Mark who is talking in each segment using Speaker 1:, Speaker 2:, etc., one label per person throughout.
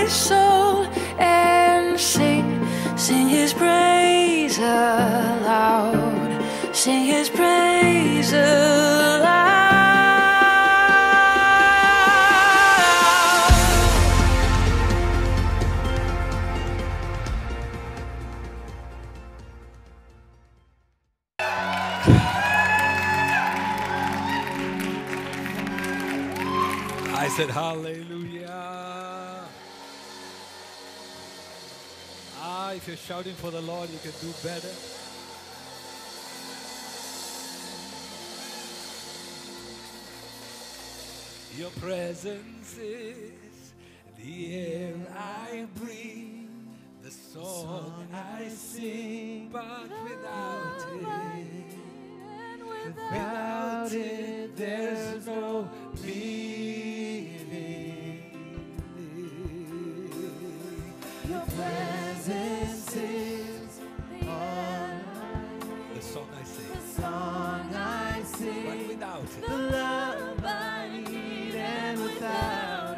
Speaker 1: soul and sing His praise aloud. Sing His praise aloud.
Speaker 2: I said hallelujah. If you're shouting for the Lord, you can do better. Your presence is the air I breathe, the song I sing, but without it, there's no meaning. Your presence is all the song I sing, but without it, the love I need, and without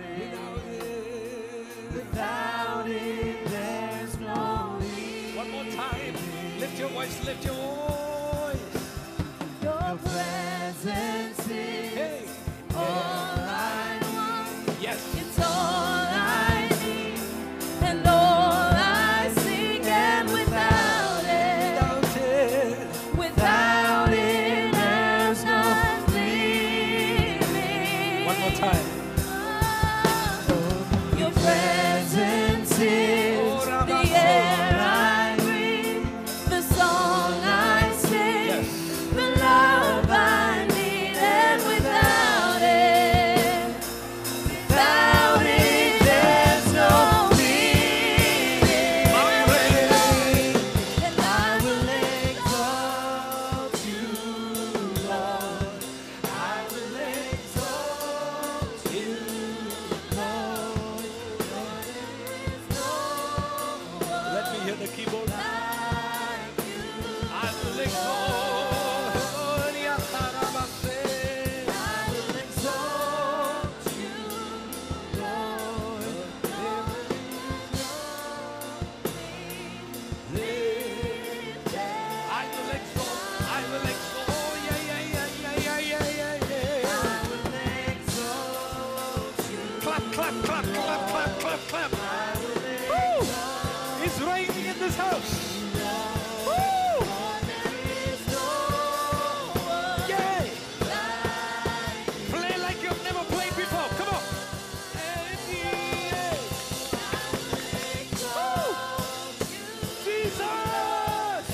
Speaker 2: it, there's no need. One more time, lift your voice, lift your voice. Your presence is all I want. Yes, it's all I need, and all I sing, and without it, there's no meaning. One more time. Your presence is the air I breathe, the song I sing, yes, the love I need, and without it, there's no meaning. And I will exalt you, Lord. I will exalt you, Lord. Let me hear the keyboard. I will exalt. Clap. Woo! It's raining in this house. Woo! Yay! Play like you've never played before. Come on. Woo! Jesus!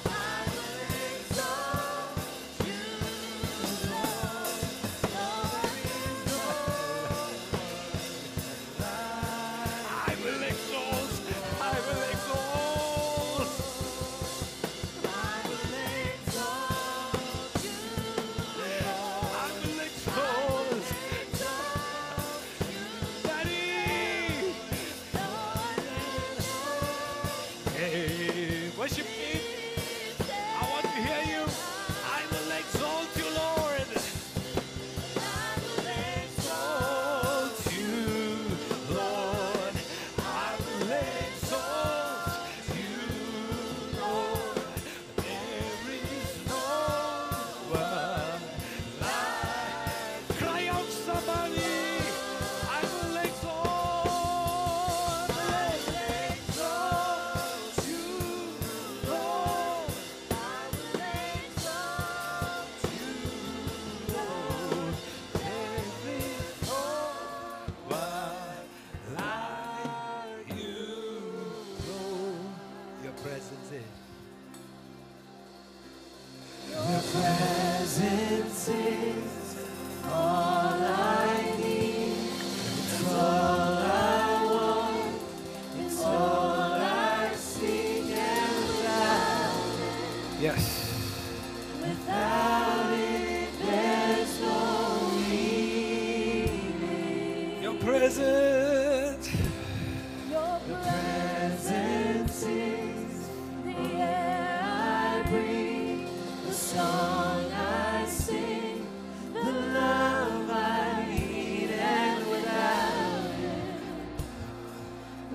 Speaker 2: Worship me. I want to hear you. I will exalt you, Lord. I will exalt you, Lord. I will exalt you, Lord. There is no one like. Cry out, somebody. I will exalt you, Lord. I will exalt you, Lord. There is no one like you, Lord. Your presence is. Your presence is all I need. It's all I want. It's all I seek, and yes. Without it, there's no meaning. Your presence. Your presence is the air I breathe, the song I sing, the love I need, and without it,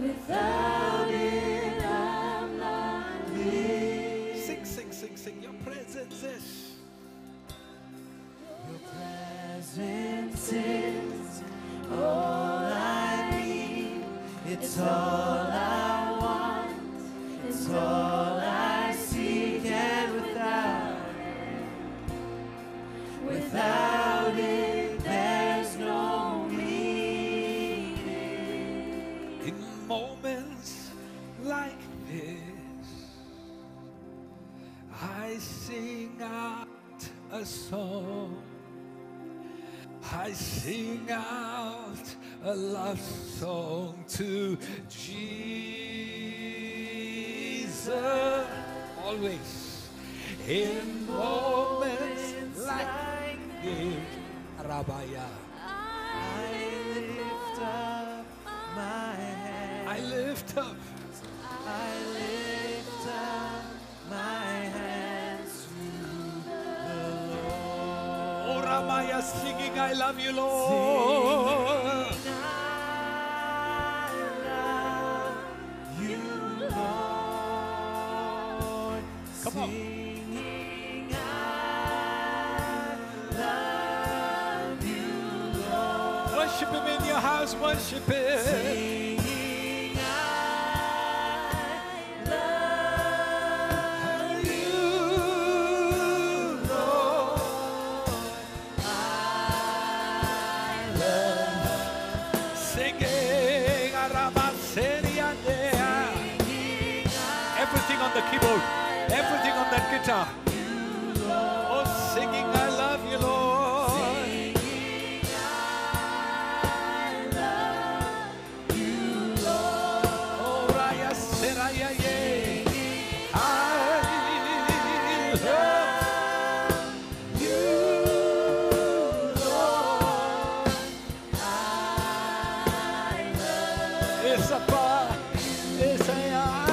Speaker 2: It's all I want. It's all I seek, and without it, there's no meaning. In moments like this, I sing out a song. I sing out a love song to Jesus. Always in moments like this, Rabaya, I lift up my hands. I lift up my hands to the Lord. Oh, Ramaya, singing, I love you, Lord. Singing, I love you, Lord. Come on. Singing, I love you, Lord. Worship Him in your house, worship Him. Singing, on the keyboard, everything on that guitar. Oh, singing, I love you, Lord. Singing, I love you, Lord. Oh, Raya, Seraya, ye. I love you, Lord. I love you. It's a bar. It's a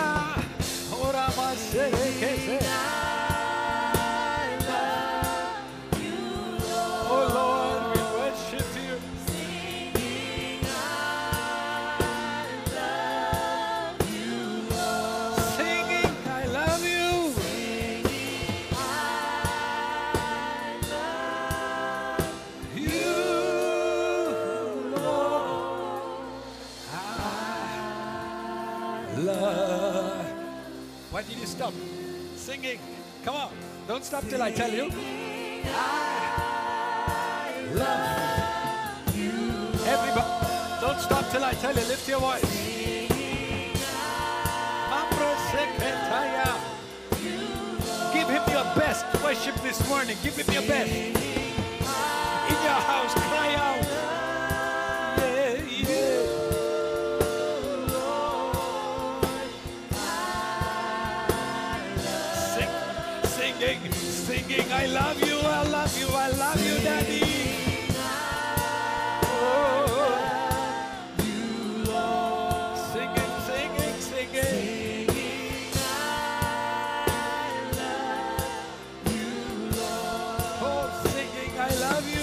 Speaker 2: Why did you stop singing? Come on, don't stop till I tell you. I love you. Everybody, don't stop till I tell you. Lift your voice. Give Him your best worship this morning. Give Him your best. In your house, cry out. Yeah, yeah. Singing, I love you, I love you, I love you, Daddy. Oh, singing, singing, singing. Oh, singing, I love you.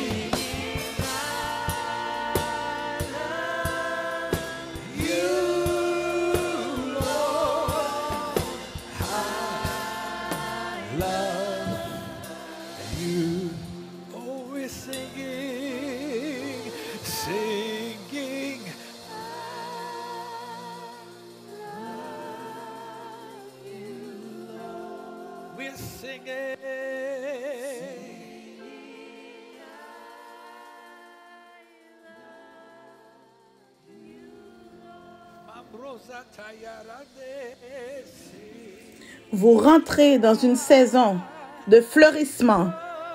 Speaker 3: Vous rentrez dans une saison de fleurissement.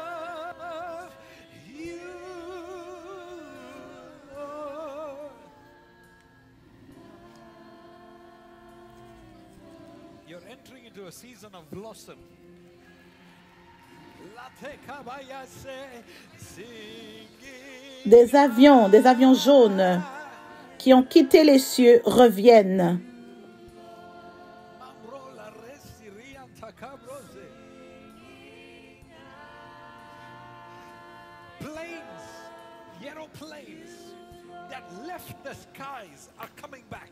Speaker 2: You're entering into a season of blossom.
Speaker 3: Des avions jaunes qui ont quitté les cieux reviennent.
Speaker 2: Yellow planes that left the skies are coming back.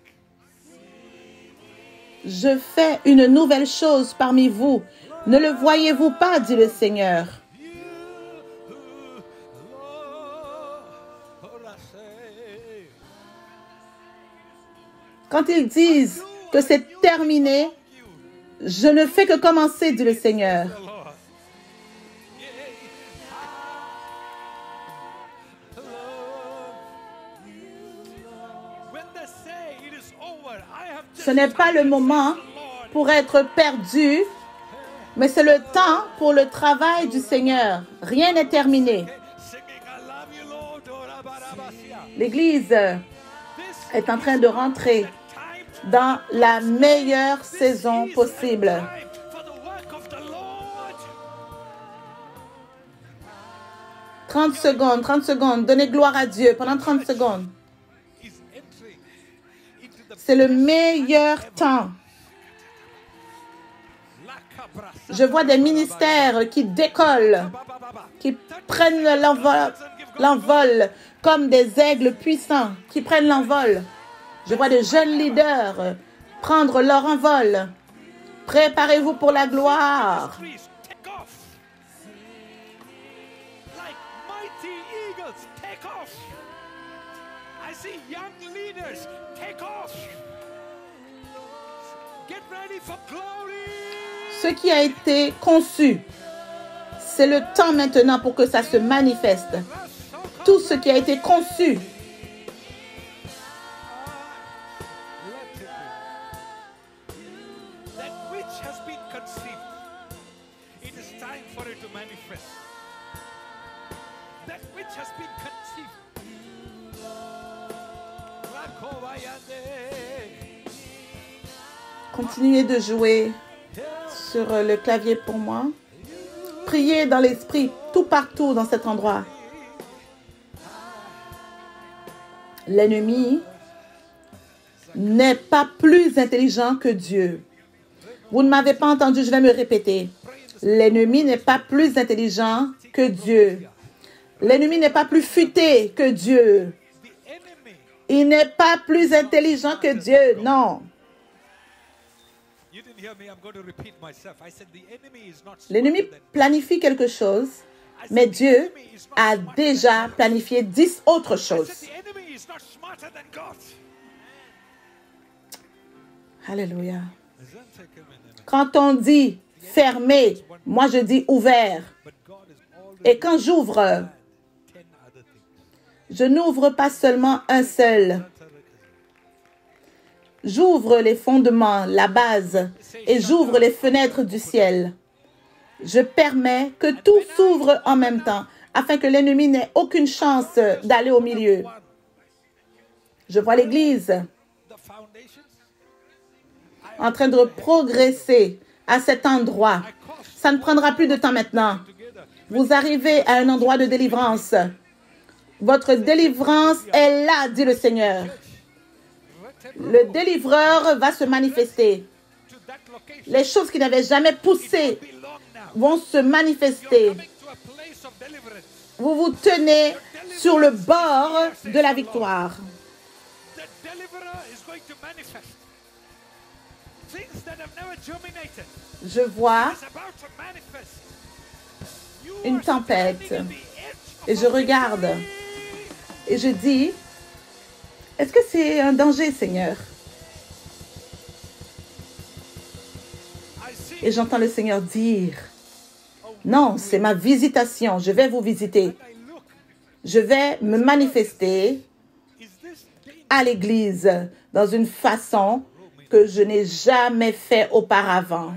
Speaker 3: Je fais une nouvelle chose parmi vous. Ne le voyez-vous pas, dit le Seigneur. Quand ils disent que c'est terminé, je ne fais que commencer, dit le Seigneur. Ce n'est pas le moment pour être perdu, mais c'est le temps pour le travail du Seigneur. Rien n'est terminé. L'Église est en train de rentrer dans la meilleure saison possible. 30 secondes. Donnez gloire à Dieu pendant 30 secondes. C'est le meilleur temps. Je vois des ministères qui décollent, qui prennent l'envol comme des aigles puissants, qui prennent l'envol. Je vois des jeunes leaders prendre leur envol. Préparez-vous pour la gloire. Ce qui a été conçu, c'est le temps maintenant pour que ça se manifeste. Tout ce qui a été conçu. Continuez de jouer sur le clavier pour moi. Priez dans l'esprit, tout partout dans cet endroit. L'ennemi n'est pas plus intelligent que Dieu. Vous ne m'avez pas entendu, je vais me répéter. L'ennemi n'est pas plus intelligent que Dieu. L'ennemi n'est pas plus futé que Dieu. Il n'est pas plus intelligent que Dieu, non. L'ennemi planifie quelque chose, mais Dieu a déjà planifié 10 autres choses. Alléluia. Quand on dit fermé, moi je dis ouvert. Et quand j'ouvre, je n'ouvre pas seulement un seul. J'ouvre les fondements, la base, et j'ouvre les fenêtres du ciel. Je permets que tout s'ouvre en même temps, afin que l'ennemi n'ait aucune chance d'aller au milieu. Je vois l'Église en train de progresser à cet endroit. Ça ne prendra plus de temps maintenant. Vous arrivez à un endroit de délivrance. Votre délivrance est là, dit le Seigneur. Le délivreur va se manifester. Les choses qui n'avaient jamais poussé vont se manifester. Vous vous tenez sur le bord de la victoire. Je vois une tempête et je regarde et je dis, est-ce que c'est un danger, Seigneur? Et j'entends le Seigneur dire, non, c'est ma visitation, je vais vous visiter. Je vais me manifester à l'Église dans une façon que je n'ai jamais fait auparavant.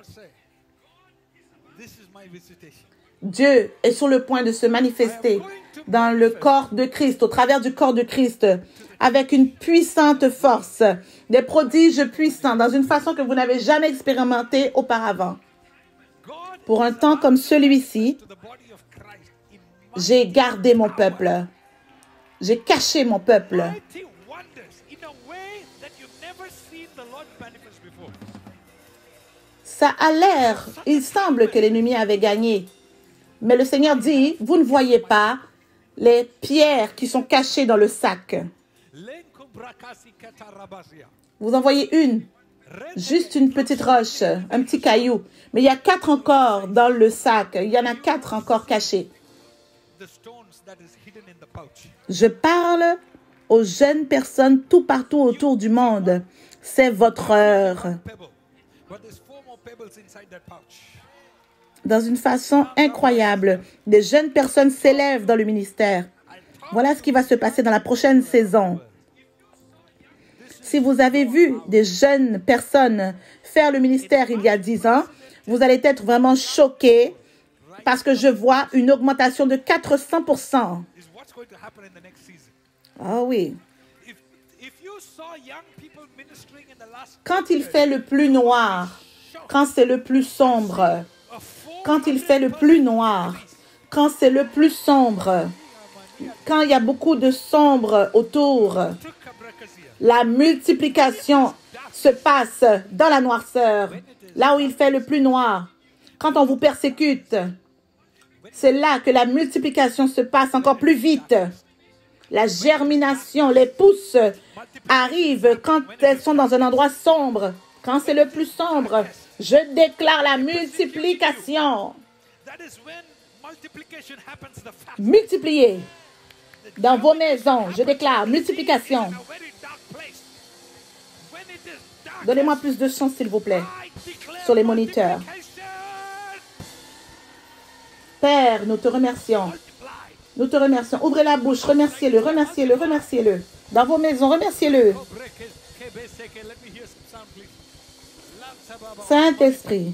Speaker 3: Dieu est sur le point de se manifester dans le corps de Christ, au travers du corps de Christ, avec une puissante force, des prodiges puissants, dans une façon que vous n'avez jamais expérimentée auparavant. Pour un temps comme celui-ci, j'ai gardé mon peuple. J'ai caché mon peuple. Ça a l'air, il semble que l'ennemi avait gagné. Mais le Seigneur dit, vous ne voyez pas les pierres qui sont cachées dans le sac. Vous en voyez une, juste une petite roche, un petit caillou. Mais il y a 4 encore dans le sac. Il y en a 4 encore cachés. Je parle aux jeunes personnes tout partout autour du monde. C'est votre heure.
Speaker 2: Pebble. But there's 4 more pebbles inside that pouch.
Speaker 3: Dans une façon incroyable, des jeunes personnes s'élèvent dans le ministère. Voilà ce qui va se passer dans la prochaine saison. Si vous avez vu des jeunes personnes faire le ministère il y a 10 ans, vous allez être vraiment choqués parce que je vois une augmentation de 400%.
Speaker 2: Is what's going to happen in the next season.
Speaker 3: Ah oui.
Speaker 2: If you saw young people ministering in the last
Speaker 3: Quand il fait le plus noir, quand c'est le plus sombre, quand il fait le plus noir, quand c'est le plus sombre, quand il y a beaucoup de sombre autour, la multiplication se passe dans la noirceur, là où il fait le plus noir. Quand on vous persécute, c'est là que la multiplication se passe encore plus vite. La germination, les pousses arrivent quand elles sont dans un endroit sombre. Quand c'est le plus sombre, je déclare la multiplication.
Speaker 2: that is when multiplication happens the fastest.
Speaker 3: Multipliez dans vos maisons. Je déclare multiplication.
Speaker 2: In a very dark place. When it is dark,
Speaker 3: Donnez-moi plus de son, s'il vous plaît,
Speaker 2: I declare
Speaker 3: sur les moniteurs.
Speaker 2: multiplication.
Speaker 3: Père, nous te remercions.
Speaker 2: Multiply.
Speaker 3: Nous te remercions. Ouvrez la bouche. Remerciez-le, remerciez-le, remerciez-le. Dans vos maisons, remerciez-le.
Speaker 2: Let me hear some sound, please.
Speaker 3: Saint-Esprit.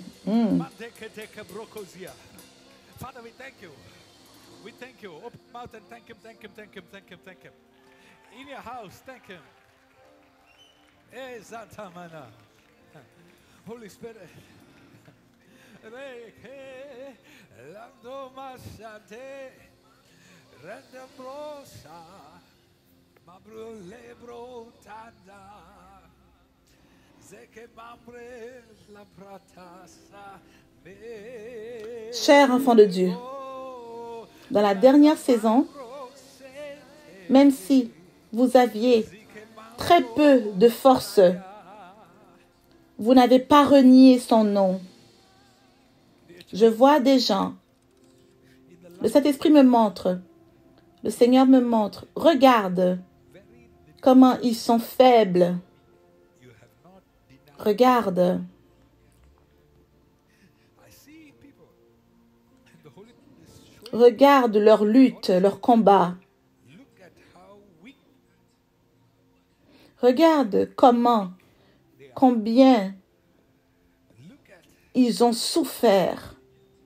Speaker 2: Father, we thank you. We thank you. Open mouth and thank him, thank him, thank him, thank him, thank him. In your house, thank him. Eh, Zantamana. Holy Spirit. Reke, Lando Masante, Rendembrosa, Mabro Lebro Tanda, Zeke Mambre La Pratasa.
Speaker 3: Chers enfants de Dieu, dans la dernière saison, même si vous aviez très peu de force, vous n'avez pas renié son nom. Je vois des gens, le Saint-Esprit me montre, le Seigneur me montre, regarde comment ils sont faibles. Regarde. Regarde leur lutte, leur combat. Regarde combien ils ont souffert.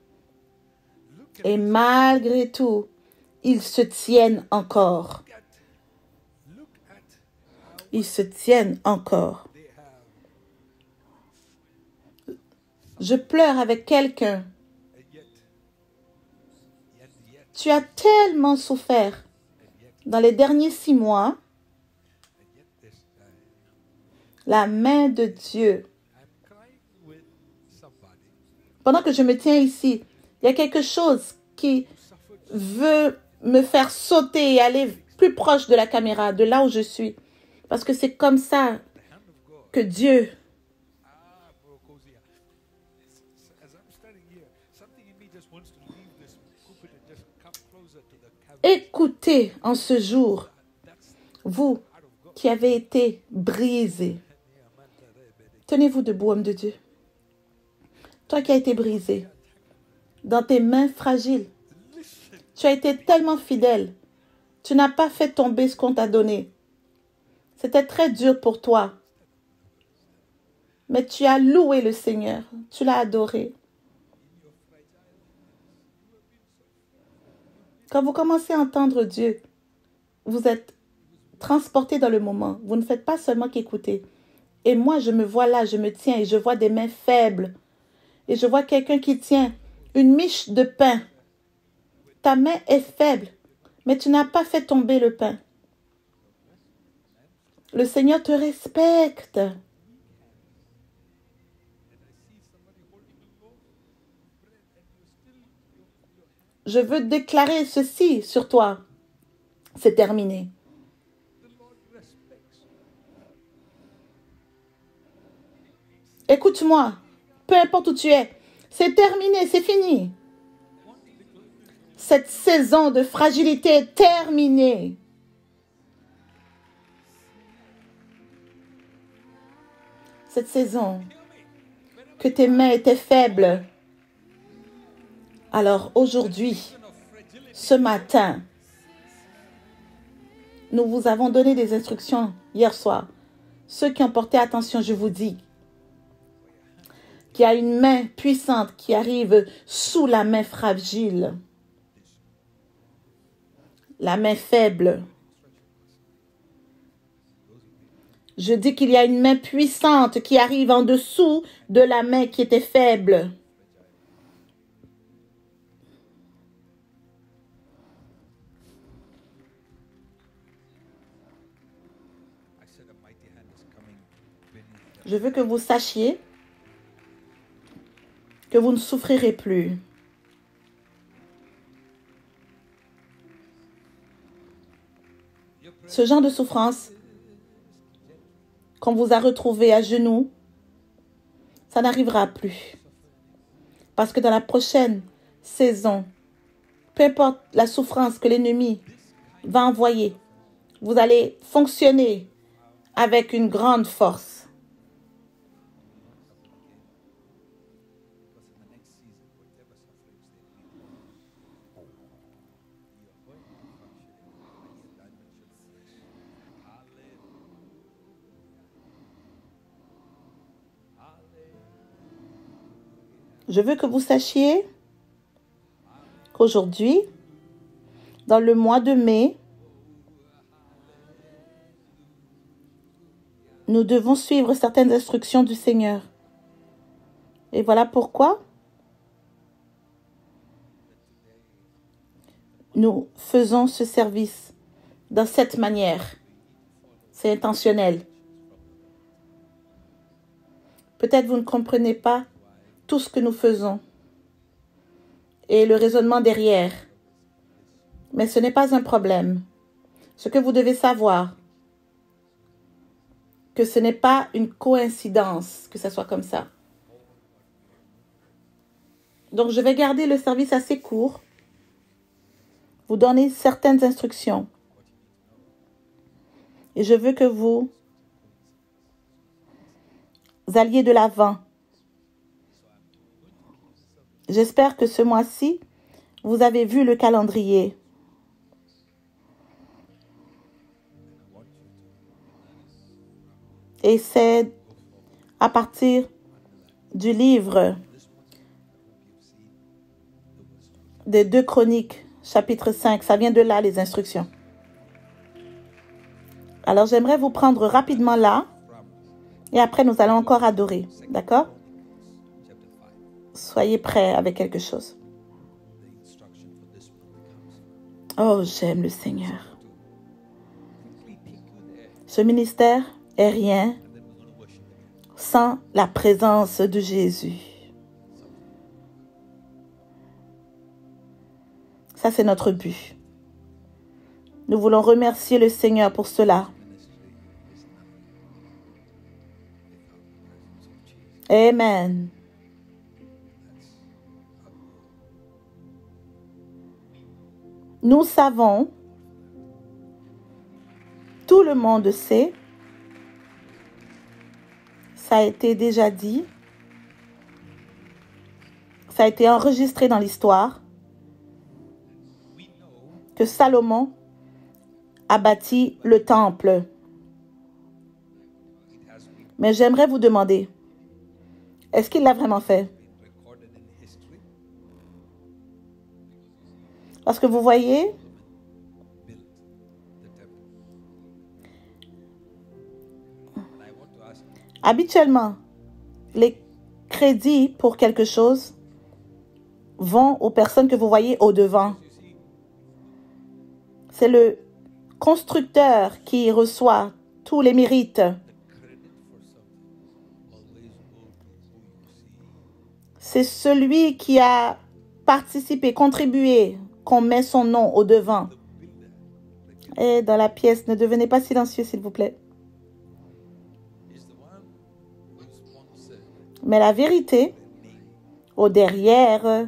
Speaker 3: Et malgré tout, ils se tiennent encore. Ils se tiennent encore. Je pleure avec quelqu'un. Tu as tellement souffert dans les derniers 6 mois. La main de Dieu. Pendant que je me tiens ici, il y a quelque chose qui veut me faire sauter et aller plus proche de la caméra, de là où je suis. Parce que c'est comme ça que Dieu... Écoutez en ce jour, vous qui avez été brisés. Tenez-vous debout, homme de Dieu. Toi qui as été brisé dans tes mains fragiles. Tu as été tellement fidèle. Tu n'as pas fait tomber ce qu'on t'a donné. C'était très dur pour toi. Mais tu as loué le Seigneur. Tu l'as adoré. Quand vous commencez à entendre Dieu, vous êtes transporté dans le moment. Vous ne faites pas seulement qu'écouter. Et moi, je me vois là, je me tiens et je vois des mains faibles. Et je vois quelqu'un qui tient une miche de pain. Ta main est faible, mais tu n'as pas fait tomber le pain. Le Seigneur te respecte. Je veux déclarer ceci sur toi. C'est terminé. Écoute-moi, peu importe où tu es, c'est terminé, c'est fini. Cette saison de fragilité est terminée. cette saison, que tes mains étaient faibles. Alors aujourd'hui, ce matin, nous vous avons donné des instructions hier soir. Ceux qui ont porté attention, je vous dis qu'il y a une main puissante qui arrive sous la main fragile, la main faible. Je dis qu'il y a une main puissante qui arrive en dessous de la main qui était faible. Je veux que vous sachiez que vous ne souffrirez plus. Ce genre de souffrance qu'on vous a retrouvé à genoux, ça n'arrivera plus. Parce que dans la prochaine saison, peu importe la souffrance que l'ennemi va envoyer, vous allez fonctionner avec une grande force. Je veux que vous sachiez qu'aujourd'hui, dans le mois de mai, nous devons suivre certaines instructions du Seigneur. Et voilà pourquoi nous faisons ce service de cette manière. C'est intentionnel. Peut-être vous ne comprenez pas tout ce que nous faisons et le raisonnement derrière. Mais ce n'est pas un problème. Ce que vous devez savoir, que ce n'est pas une coïncidence que ça soit comme ça. Donc, je vais garder le service assez court, vous donner certaines instructions. Et je veux que vous alliez de l'avant. J'espère que ce mois-ci, vous avez vu le calendrier. Et c'est à partir du livre des 2 Chroniques, chapitre 5. Ça vient de là, les instructions. Alors, j'aimerais vous prendre rapidement là. Et après, nous allons encore adorer. D'accord? Soyez prêts avec quelque chose. Oh, j'aime le Seigneur. Ce ministère est rien sans la présence de Jésus. Ça, c'est notre but. Nous voulons remercier le Seigneur pour cela. Amen. Nous savons, tout le monde sait, ça a été déjà dit, ça a été enregistré dans l'histoire, que Salomon a bâti le temple. Mais j'aimerais vous demander, est-ce qu'il l'a vraiment fait? Parce que vous voyez, habituellement, les crédits pour quelque chose vont aux personnes que vous voyez au-devant. C'est le constructeur qui reçoit tous les mérites. C'est celui qui a participé, contribué, qu'on met son nom au-devant. Et dans la pièce, ne devenez pas silencieux, s'il vous plaît. Mais la vérité, au derrière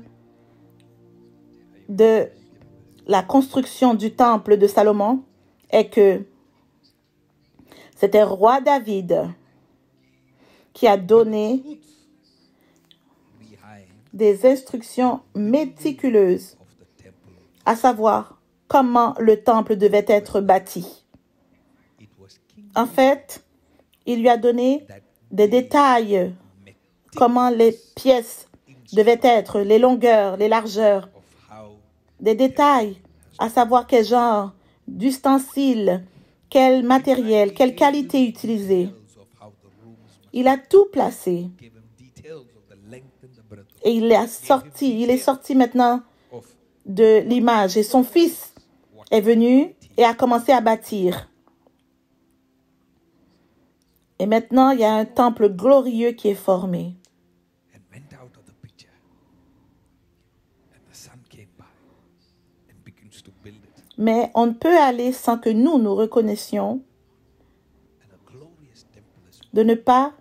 Speaker 3: de la construction du temple de Salomon, est que c'était roi David qui a donné des instructions méticuleuses, à savoir comment le temple devait être bâti. En fait, il lui a donné des détails, comment les pièces devaient être, les longueurs, les largeurs, des détails, à savoir quel genre d'ustensiles, quel matériel, quelle qualité utiliser. Il a tout placé. Et il est sorti maintenant de l'image. Et son fils est venu et a commencé à bâtir. Et maintenant, il y a un temple glorieux qui est formé. Mais on ne peut aller sans que nous reconnaissions de ne pas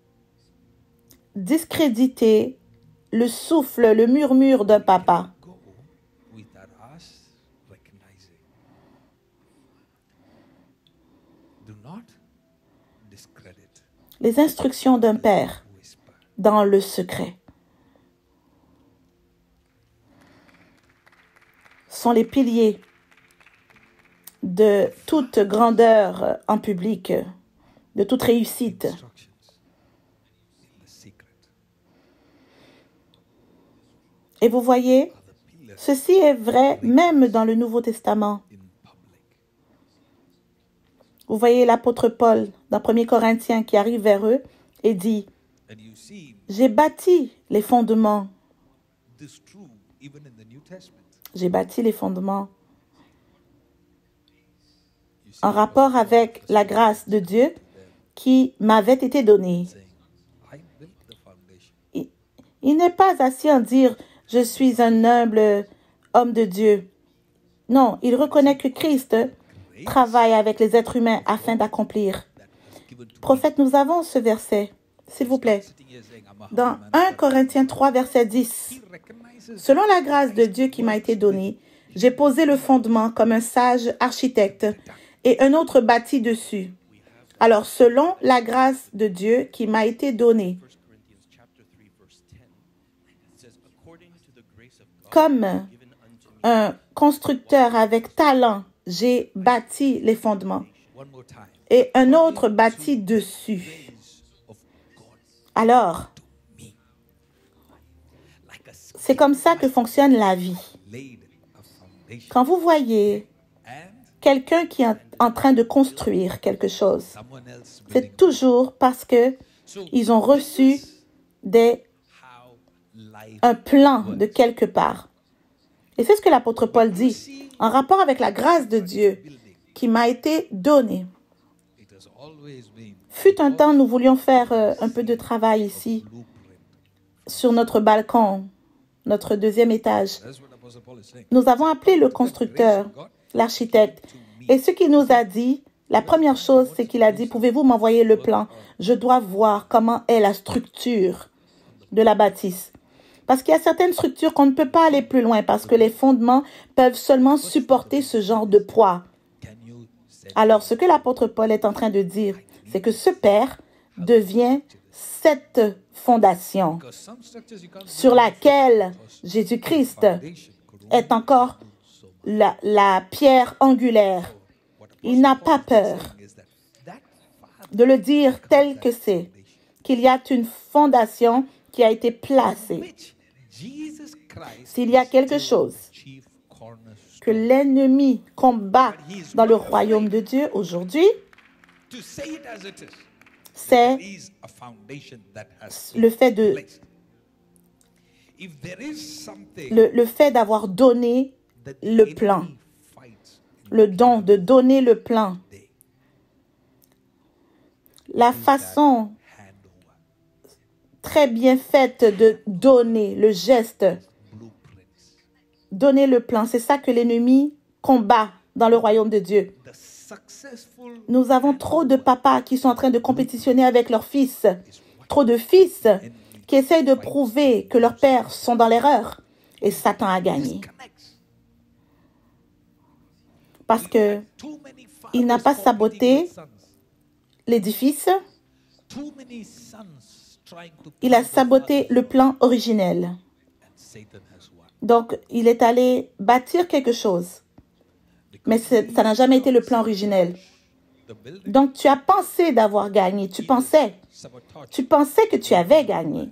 Speaker 3: discréditer le souffle, le murmure d'un papa. Les instructions d'un père dans le secret sont les piliers de toute grandeur en public, de toute réussite. Et vous voyez, ceci est vrai même dans le Nouveau Testament. Vous voyez l'apôtre Paul dans 1 Corinthiens qui arrive vers eux et dit « J'ai bâti les fondements. J'ai bâti les fondements. » En rapport avec la grâce de Dieu qui m'avait été donnée. Il n'est pas assis à dire « Je suis un humble homme de Dieu ». Non, il reconnaît que Christ travaille avec les êtres humains afin d'accomplir. Prophète, nous avons ce verset, s'il vous plaît. Dans 1 Corinthiens 3, verset 10. « Selon la grâce de Dieu qui m'a été donnée, j'ai posé le fondement comme un sage architecte et un autre bâti dessus. Alors, selon la grâce de Dieu qui m'a été donnée, comme un constructeur avec talent, j'ai bâti les fondements et un autre bâti dessus. Alors, c'est comme ça que fonctionne la vie. Quand vous voyez quelqu'un qui est en train de construire quelque chose, c'est toujours parce que ils ont reçu un plan de quelque part. Et c'est ce que l'apôtre Paul dit, en rapport avec la grâce de Dieu qui m'a été donnée. Fut un temps, nous voulions faire un peu de travail ici, sur notre balcon, notre deuxième étage. Nous avons appelé le constructeur, l'architecte, et ce qu'il nous a dit, la première chose, c'est qu'il a dit, pouvez-vous m'envoyer le plan? Je dois voir comment est la structure de la bâtisse. Parce qu'il y a certaines structures qu'on ne peut pas aller plus loin parce que les fondements peuvent seulement supporter ce genre de poids. Alors, ce que l'apôtre Paul est en train de dire, c'est que ce père devient cette fondation sur laquelle Jésus-Christ est encore la pierre angulaire. Il n'a pas peur de le dire tel que c'est, qu'il y a une fondation qui a été placée. S'il y a quelque chose que l'ennemi combat dans le royaume de Dieu aujourd'hui, c'est le fait d'avoir donné le plan, le don de donner le plan. La façon très bien faite de donner le geste, donner le plan, c'est ça que l'ennemi combat dans le royaume de Dieu. Nous avons trop de papas qui sont en train de compétitionner avec leurs fils, trop de fils qui essayent de prouver que leurs pères sont dans l'erreur et Satan a gagné. Parce que il n'a pas saboté l'édifice,
Speaker 2: too many sons trying to
Speaker 3: Il a
Speaker 2: kill the
Speaker 3: saboté
Speaker 2: father,
Speaker 3: le plan originel.
Speaker 2: and Satan has won.
Speaker 3: Donc, il est allé bâtir quelque chose. Mais ça n'a jamais été le plan originel.
Speaker 2: The building
Speaker 3: Donc, tu as pensé d'avoir gagné. Tu pensais que tu avais gagné.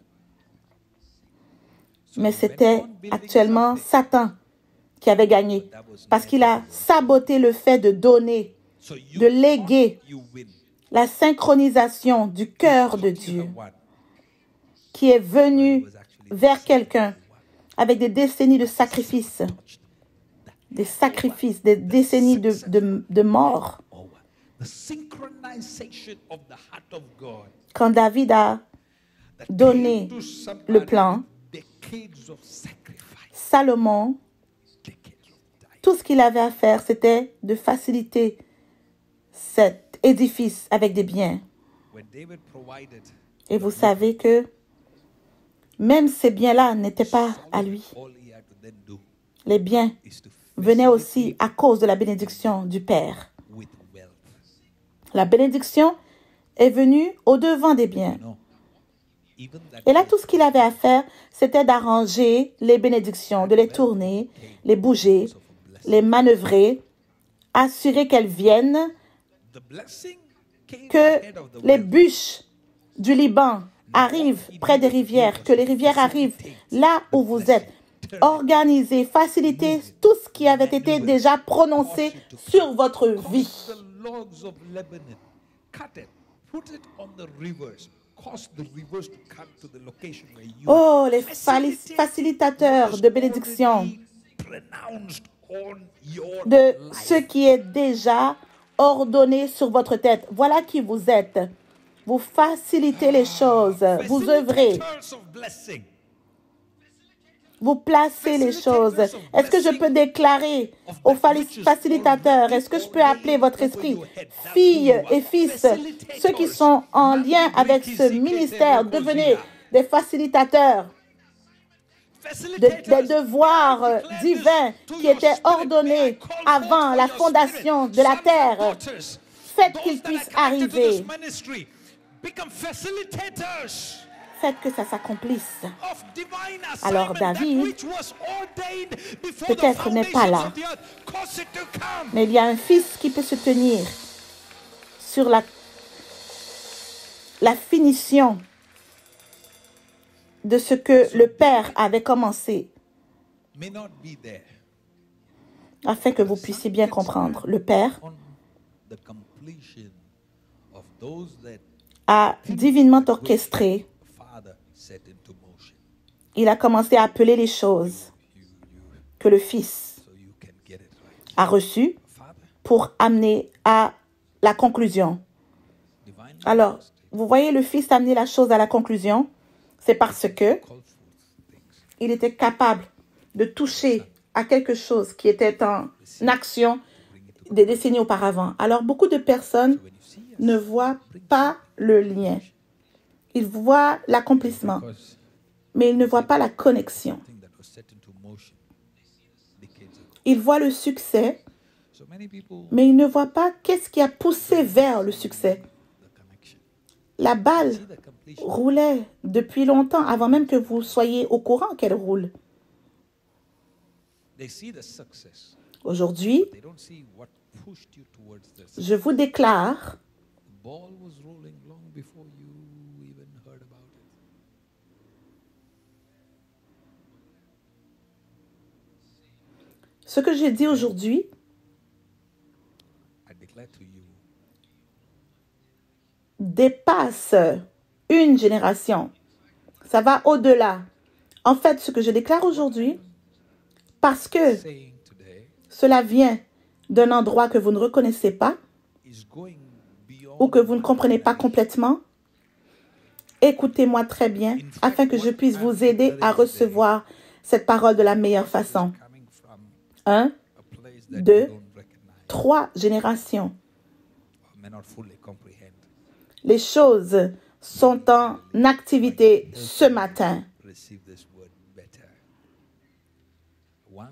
Speaker 3: Mais c'était actuellement Satan qui avait gagné. Parce qu'il a saboté le fait de donner,
Speaker 2: So
Speaker 3: de léguer
Speaker 2: you win.
Speaker 3: la synchronisation du cœur de Dieu
Speaker 2: You won.
Speaker 3: qui est venu vers quelqu'un avec des décennies de sacrifices, des décennies de mort.
Speaker 2: Over. The synchronization of the heart of God.
Speaker 3: Quand David a
Speaker 2: that
Speaker 3: donné
Speaker 2: came to somebody
Speaker 3: le plan,
Speaker 2: with decades of sacrifice,
Speaker 3: Salomon,
Speaker 2: decades of dying.
Speaker 3: tout ce qu'il avait à faire, c'était de faciliter cet édifice avec des biens.
Speaker 2: When David provided,
Speaker 3: Et vous savez que même ces biens-là n'étaient pas à lui.
Speaker 2: all he had to then do
Speaker 3: Les biens
Speaker 2: is to
Speaker 3: venaient aussi à cause de la bénédiction du Père.
Speaker 2: with wealth.
Speaker 3: La bénédiction est venue au-devant des biens.
Speaker 2: No. Even that
Speaker 3: Et là, tout ce qu'il avait à faire, c'était d'arranger les bénédictions, de les tourner, les bouger, les manœuvrer, assurer qu'elles viennent,
Speaker 2: the blessing came
Speaker 3: que
Speaker 2: ahead of the
Speaker 3: les
Speaker 2: wealth.
Speaker 3: bûches du Liban arrivent près des rivières, que les rivières arrivent là où vous êtes. Organisez, facilitez tout ce qui avait été déjà prononcé sur votre vie.
Speaker 2: The logs of Lebanon, cut it, put it on the rivers, cause the rivers to come to the location where you
Speaker 3: Oh, les facilitateurs de bénédiction,
Speaker 2: pronounced on your
Speaker 3: de
Speaker 2: life.
Speaker 3: ce qui est déjà ordonné sur votre tête. Voilà qui vous êtes. Vous facilitez les choses, vous œuvrez,
Speaker 2: Facilitators of blessing.
Speaker 3: vous placez les choses. Est-ce que je peux déclarer aux facilitateurs, est-ce que je peux appeler votre esprit, filles et fils, ceux qui sont en lien avec ce ministère, devenez des facilitateurs des devoirs divins qui étaient ordonnés avant la fondation de la terre. Faites qu'ils puissent arriver.
Speaker 2: Become facilitators
Speaker 3: Faites que ça s'accomplisse.
Speaker 2: of divine
Speaker 3: Alors,
Speaker 2: assignment,
Speaker 3: David,
Speaker 2: that which was ordained before the
Speaker 3: peut-être n'est pas là.
Speaker 2: foundations of the earth. Cause it to come.
Speaker 3: Mais il y a un fils qui peut se tenir sur la finition de ce que le Père avait commencé,
Speaker 2: May not be there
Speaker 3: afin que vous puissiez bien comprendre. Le Père
Speaker 2: on the completion of those that
Speaker 3: a divinement orchestré.
Speaker 2: Father set into motion.
Speaker 3: Il a commencé à appeler les choses que le Fils
Speaker 2: So you can get it right.
Speaker 3: a reçues
Speaker 2: Father,
Speaker 3: pour amener à la conclusion.
Speaker 2: divine
Speaker 3: Alors, vous voyez le Fils amener la chose à la conclusion, c'est parce que
Speaker 2: call forth things.
Speaker 3: il était capable de toucher à quelque chose qui était en action des décennies auparavant. Alors, beaucoup de personnes
Speaker 2: When you see us,
Speaker 3: ne voient pas le lien. Ils voient l'accomplissement,
Speaker 2: because
Speaker 3: mais ils ne voient pas la connexion.
Speaker 2: thing that was set into motion decades ago.
Speaker 3: Ils voient le succès,
Speaker 2: So many people
Speaker 3: mais ils ne voient pas qu'est-ce qui a poussé vers le succès.
Speaker 2: the connection.
Speaker 3: La balle
Speaker 2: See the completion.
Speaker 3: roulait depuis longtemps, avant même que vous soyez au courant qu'elle roule.
Speaker 2: They see the success.
Speaker 3: Aujourd'hui,
Speaker 2: They don't see what pushed you towards this.
Speaker 3: je vous déclare,
Speaker 2: The ball was rolling long before you even heard about it.
Speaker 3: ce que j'ai dit aujourd'hui
Speaker 2: I declare to you,
Speaker 3: dépasse une génération. Ça va au-delà. En fait, ce que je déclare aujourd'hui, parce que
Speaker 2: saying today
Speaker 3: cela vient d'un endroit que vous ne reconnaissez pas
Speaker 2: is going beyond
Speaker 3: ou que vous ne comprenez pas complètement, écoutez-moi très bien afin que je puisse vous aider à recevoir cette parole de la meilleure façon.
Speaker 2: coming from
Speaker 3: 1,
Speaker 2: a place that
Speaker 3: 2,
Speaker 2: you don't recognize
Speaker 3: 3 générations.
Speaker 2: or may not fully comprehend.
Speaker 3: Les choses sont en activité ce matin.
Speaker 2: Receive this word better. One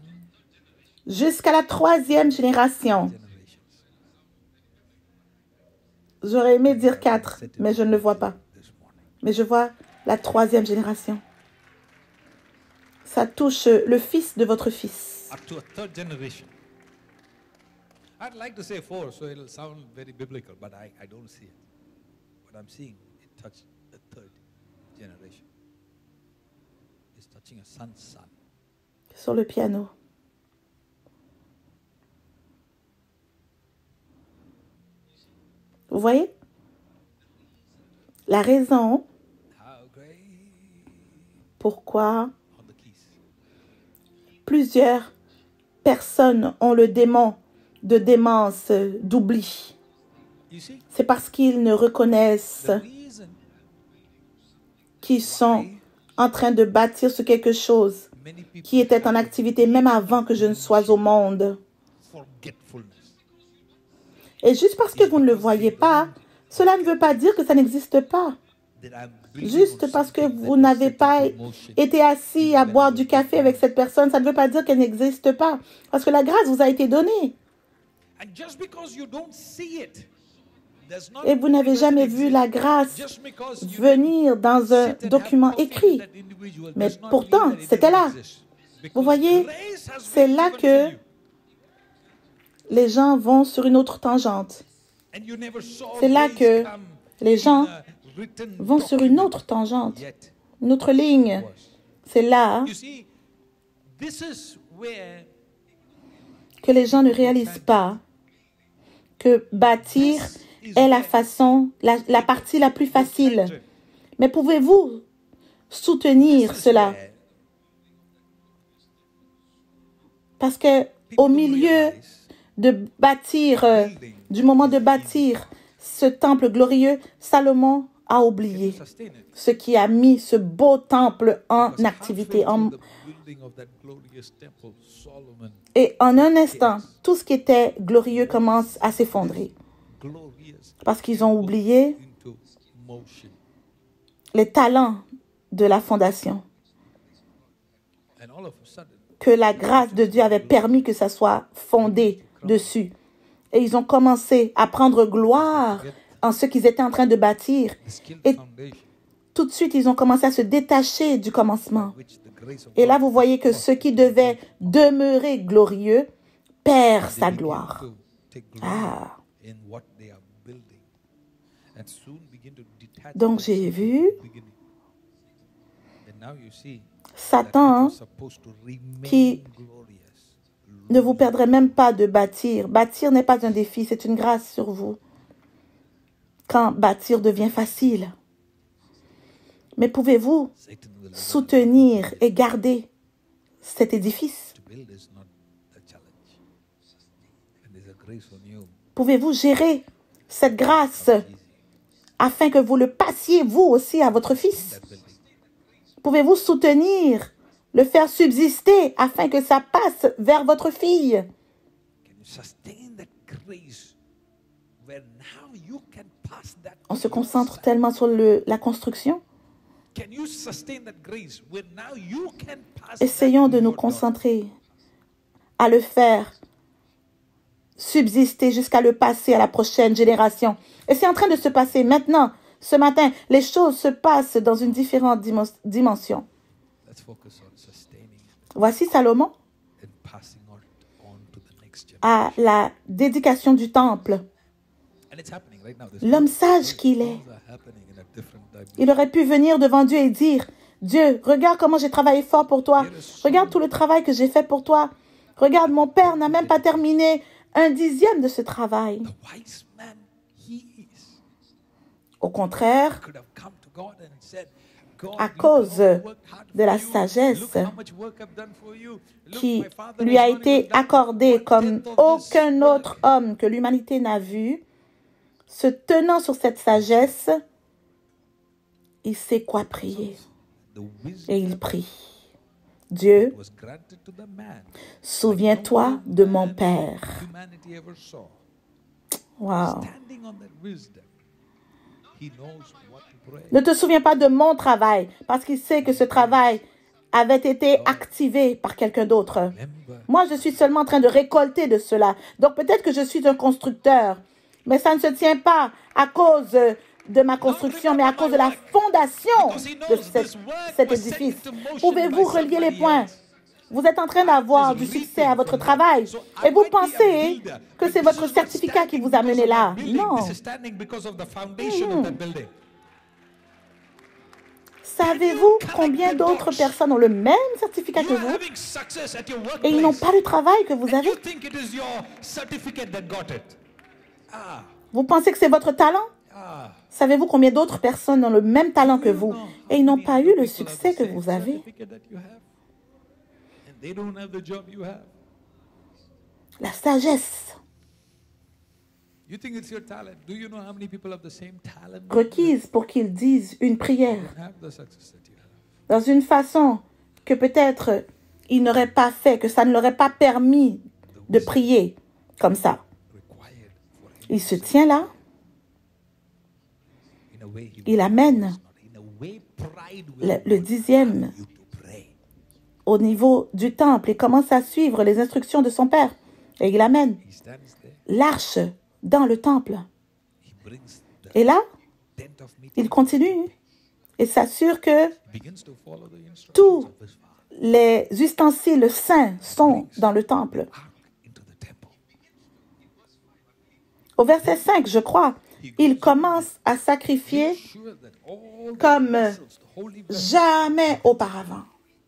Speaker 3: Jusqu'à la 3e génération,
Speaker 2: generations.
Speaker 3: J'aurais aimé dire 4, mais je ne le vois pas. Mais je vois la 3e génération. Ça touche le fils de votre fils.
Speaker 2: Up to a third generation. I'd like to say 4, so it'll sound very biblical, but I don't see it. What I'm seeing, it touched the third generation. It's touching a son's son.
Speaker 3: Sur le piano. Vous voyez? La raison
Speaker 2: How great
Speaker 3: pourquoi
Speaker 2: are the keys?
Speaker 3: plusieurs personnes ont le démon de démence, d'oubli.
Speaker 2: You see,
Speaker 3: C'est parce qu'ils ne reconnaissent
Speaker 2: the reason
Speaker 3: qu'ils sont en train de bâtir sur quelque chose
Speaker 2: many people
Speaker 3: qui était en activité même avant que je ne sois au monde.
Speaker 2: forgetfulness.
Speaker 3: Et juste parce que vous ne le voyez pas, cela ne veut pas dire que ça n'existe pas.
Speaker 2: That I'm building
Speaker 3: Juste
Speaker 2: on
Speaker 3: parce que
Speaker 2: something that
Speaker 3: vous
Speaker 2: was
Speaker 3: n'avez
Speaker 2: set
Speaker 3: pas
Speaker 2: into motion.
Speaker 3: été assis à boire du café avec cette personne, ça ne veut pas dire qu'elle n'existe pas. Parce que la grâce vous a été donnée.
Speaker 2: And just because you don't see it, does not
Speaker 3: Et vous
Speaker 2: mean
Speaker 3: n'avez
Speaker 2: it doesn't
Speaker 3: jamais vu
Speaker 2: exist.
Speaker 3: la grâce
Speaker 2: Just because you
Speaker 3: venir dans un
Speaker 2: sit and
Speaker 3: document
Speaker 2: have coffee
Speaker 3: écrit.
Speaker 2: with that individual
Speaker 3: Mais
Speaker 2: does not
Speaker 3: pourtant,
Speaker 2: mean that it
Speaker 3: c'était
Speaker 2: didn't
Speaker 3: là.
Speaker 2: exist.
Speaker 3: Vous
Speaker 2: Because
Speaker 3: voyez,
Speaker 2: grace has
Speaker 3: c'est
Speaker 2: been
Speaker 3: là
Speaker 2: given
Speaker 3: que
Speaker 2: to you.
Speaker 3: les gens vont sur une autre tangente.
Speaker 2: And you never saw
Speaker 3: C'est là
Speaker 2: grace
Speaker 3: que
Speaker 2: come
Speaker 3: les gens
Speaker 2: in a written
Speaker 3: vont sur une
Speaker 2: document
Speaker 3: autre tangente,
Speaker 2: yet.
Speaker 3: une autre ligne. C'est là
Speaker 2: You see, this is where
Speaker 3: que les gens ne réalisent pas que bâtir est la façon, la partie la plus facile. Mais pouvez-vous soutenir cela? Parce que au milieu de bâtir, du moment de bâtir ce temple glorieux, Salomon a oublié
Speaker 2: sustain it.
Speaker 3: ce qui a mis ce beau temple en
Speaker 2: Because
Speaker 3: activité.
Speaker 2: halfway through the building of that glorious temple, Solomon,
Speaker 3: Et en un instant, tout ce qui était glorieux commence à s'effondrer.
Speaker 2: glorious
Speaker 3: Parce qu'ils ont oublié
Speaker 2: into motion.
Speaker 3: les talents de la fondation.
Speaker 2: And all of a sudden,
Speaker 3: Que la grâce de Dieu avait permis que ça soit fondé dessus. Et ils ont commencé à prendre gloire en ce qu'ils étaient en train de bâtir.
Speaker 2: the skilled
Speaker 3: Et
Speaker 2: foundation
Speaker 3: tout de suite, ils ont commencé à se détacher du commencement.
Speaker 2: which the grace of
Speaker 3: Et là,
Speaker 2: God
Speaker 3: vous voyez que ce qui devait demeurer glorieux perd sa gloire.
Speaker 2: to take glory
Speaker 3: Ah,
Speaker 2: in what they are building and soon begin to detach
Speaker 3: donc
Speaker 2: themselves
Speaker 3: j'ai
Speaker 2: from
Speaker 3: vu
Speaker 2: the beginning. And now you see that
Speaker 3: Satan
Speaker 2: which was supposed to remain
Speaker 3: qui
Speaker 2: glorious.
Speaker 3: ne vous perdrez même pas de bâtir. Bâtir n'est pas un défi, c'est une grâce sur vous. Quand bâtir devient facile. Mais pouvez-vous
Speaker 2: Satan will learn
Speaker 3: soutenir et garder cet édifice?
Speaker 2: to build is not the challenge. And there's a grace on you.
Speaker 3: Pouvez-vous gérer cette grâce afin que vous le passiez vous aussi à votre fils?
Speaker 2: That building.
Speaker 3: Pouvez-vous soutenir, le faire subsister afin que ça passe vers votre fille?
Speaker 2: Can you sustain that grace where now you can pass that?
Speaker 3: On
Speaker 2: to
Speaker 3: se
Speaker 2: your
Speaker 3: concentre
Speaker 2: son?
Speaker 3: tellement sur la construction.
Speaker 2: Can you sustain that grace where now you can pass
Speaker 3: Essayons
Speaker 2: that
Speaker 3: de
Speaker 2: to
Speaker 3: nous
Speaker 2: your daughter?
Speaker 3: concentrer à le faire subsister jusqu'à le passer à la prochaine génération. Et c'est en train de se passer maintenant, ce matin. Les choses se passent dans une différente dimension.
Speaker 2: Let's focus on sustaining it
Speaker 3: Voici Salomon
Speaker 2: and passing on to the next generation.
Speaker 3: à la dédication du temple.
Speaker 2: And it's happening right now. This
Speaker 3: L'homme sage qu'il est.
Speaker 2: things are happening in a different dimension.
Speaker 3: Il aurait pu venir devant Dieu et dire, Dieu, regarde comment j'ai travaillé fort pour toi. Regarde tout le travail que j'ai fait pour toi. Regarde, mon père n'a même pas terminé 1/10 de ce travail.
Speaker 2: The wise man he is
Speaker 3: Au contraire,
Speaker 2: could have come to God and said, God,
Speaker 3: à
Speaker 2: look
Speaker 3: cause
Speaker 2: how I worked hard
Speaker 3: de
Speaker 2: for
Speaker 3: la
Speaker 2: you.
Speaker 3: sagesse
Speaker 2: Look how much work I've done for you. Look,
Speaker 3: qui
Speaker 2: my father
Speaker 3: lui
Speaker 2: has
Speaker 3: a
Speaker 2: not
Speaker 3: été
Speaker 2: even done
Speaker 3: accordée
Speaker 2: 1/10
Speaker 3: comme
Speaker 2: of this
Speaker 3: aucun
Speaker 2: work.
Speaker 3: autre homme que l'humanité n'a vu, se tenant sur cette sagesse, il sait quoi prier.
Speaker 2: The wisdom
Speaker 3: Et il prie. Dieu,
Speaker 2: was granted to the man.
Speaker 3: souviens-toi de mon Père.
Speaker 2: Humanity ever saw.
Speaker 3: Wow.
Speaker 2: Standing on that wisdom, he knows what to pray.
Speaker 3: Ne te souviens pas de mon travail, parce qu'il sait que ce travail avait été activé par quelqu'un d'autre.
Speaker 2: Remember,
Speaker 3: Moi, je suis seulement en train de récolter de cela. Donc peut-être que je suis un constructeur. Mais ça ne se tient pas à cause de ma construction, mais à cause de la fondation de cet édifice. Pouvez-vous relier les points? Vous êtes en train d'avoir du succès à votre travail et vous pensez que c'est votre certificat qui vous a mené là. Non. Savez-vous combien d'autres personnes ont le même certificat que vous et ils n'ont pas le travail que vous avez? Vous pensez que c'est votre talent? Savez-vous combien d'autres personnes ont le même talent que vous et ils n'ont pas eu le succès que vous avez? La sagesse requise pour qu'ils disent une prière dans une façon que peut-être ils n'auraient pas fait, que ça ne leur aurait pas permis de prier comme ça. Il se tient là, il amène le 10e au niveau du temple et commence à suivre les instructions de son père. Et il amène l'arche dans le temple. Et là, il continue et s'assure que tous les ustensiles saints sont dans le temple. Au verset 5, je crois, il commence à sacrifier comme jamais auparavant.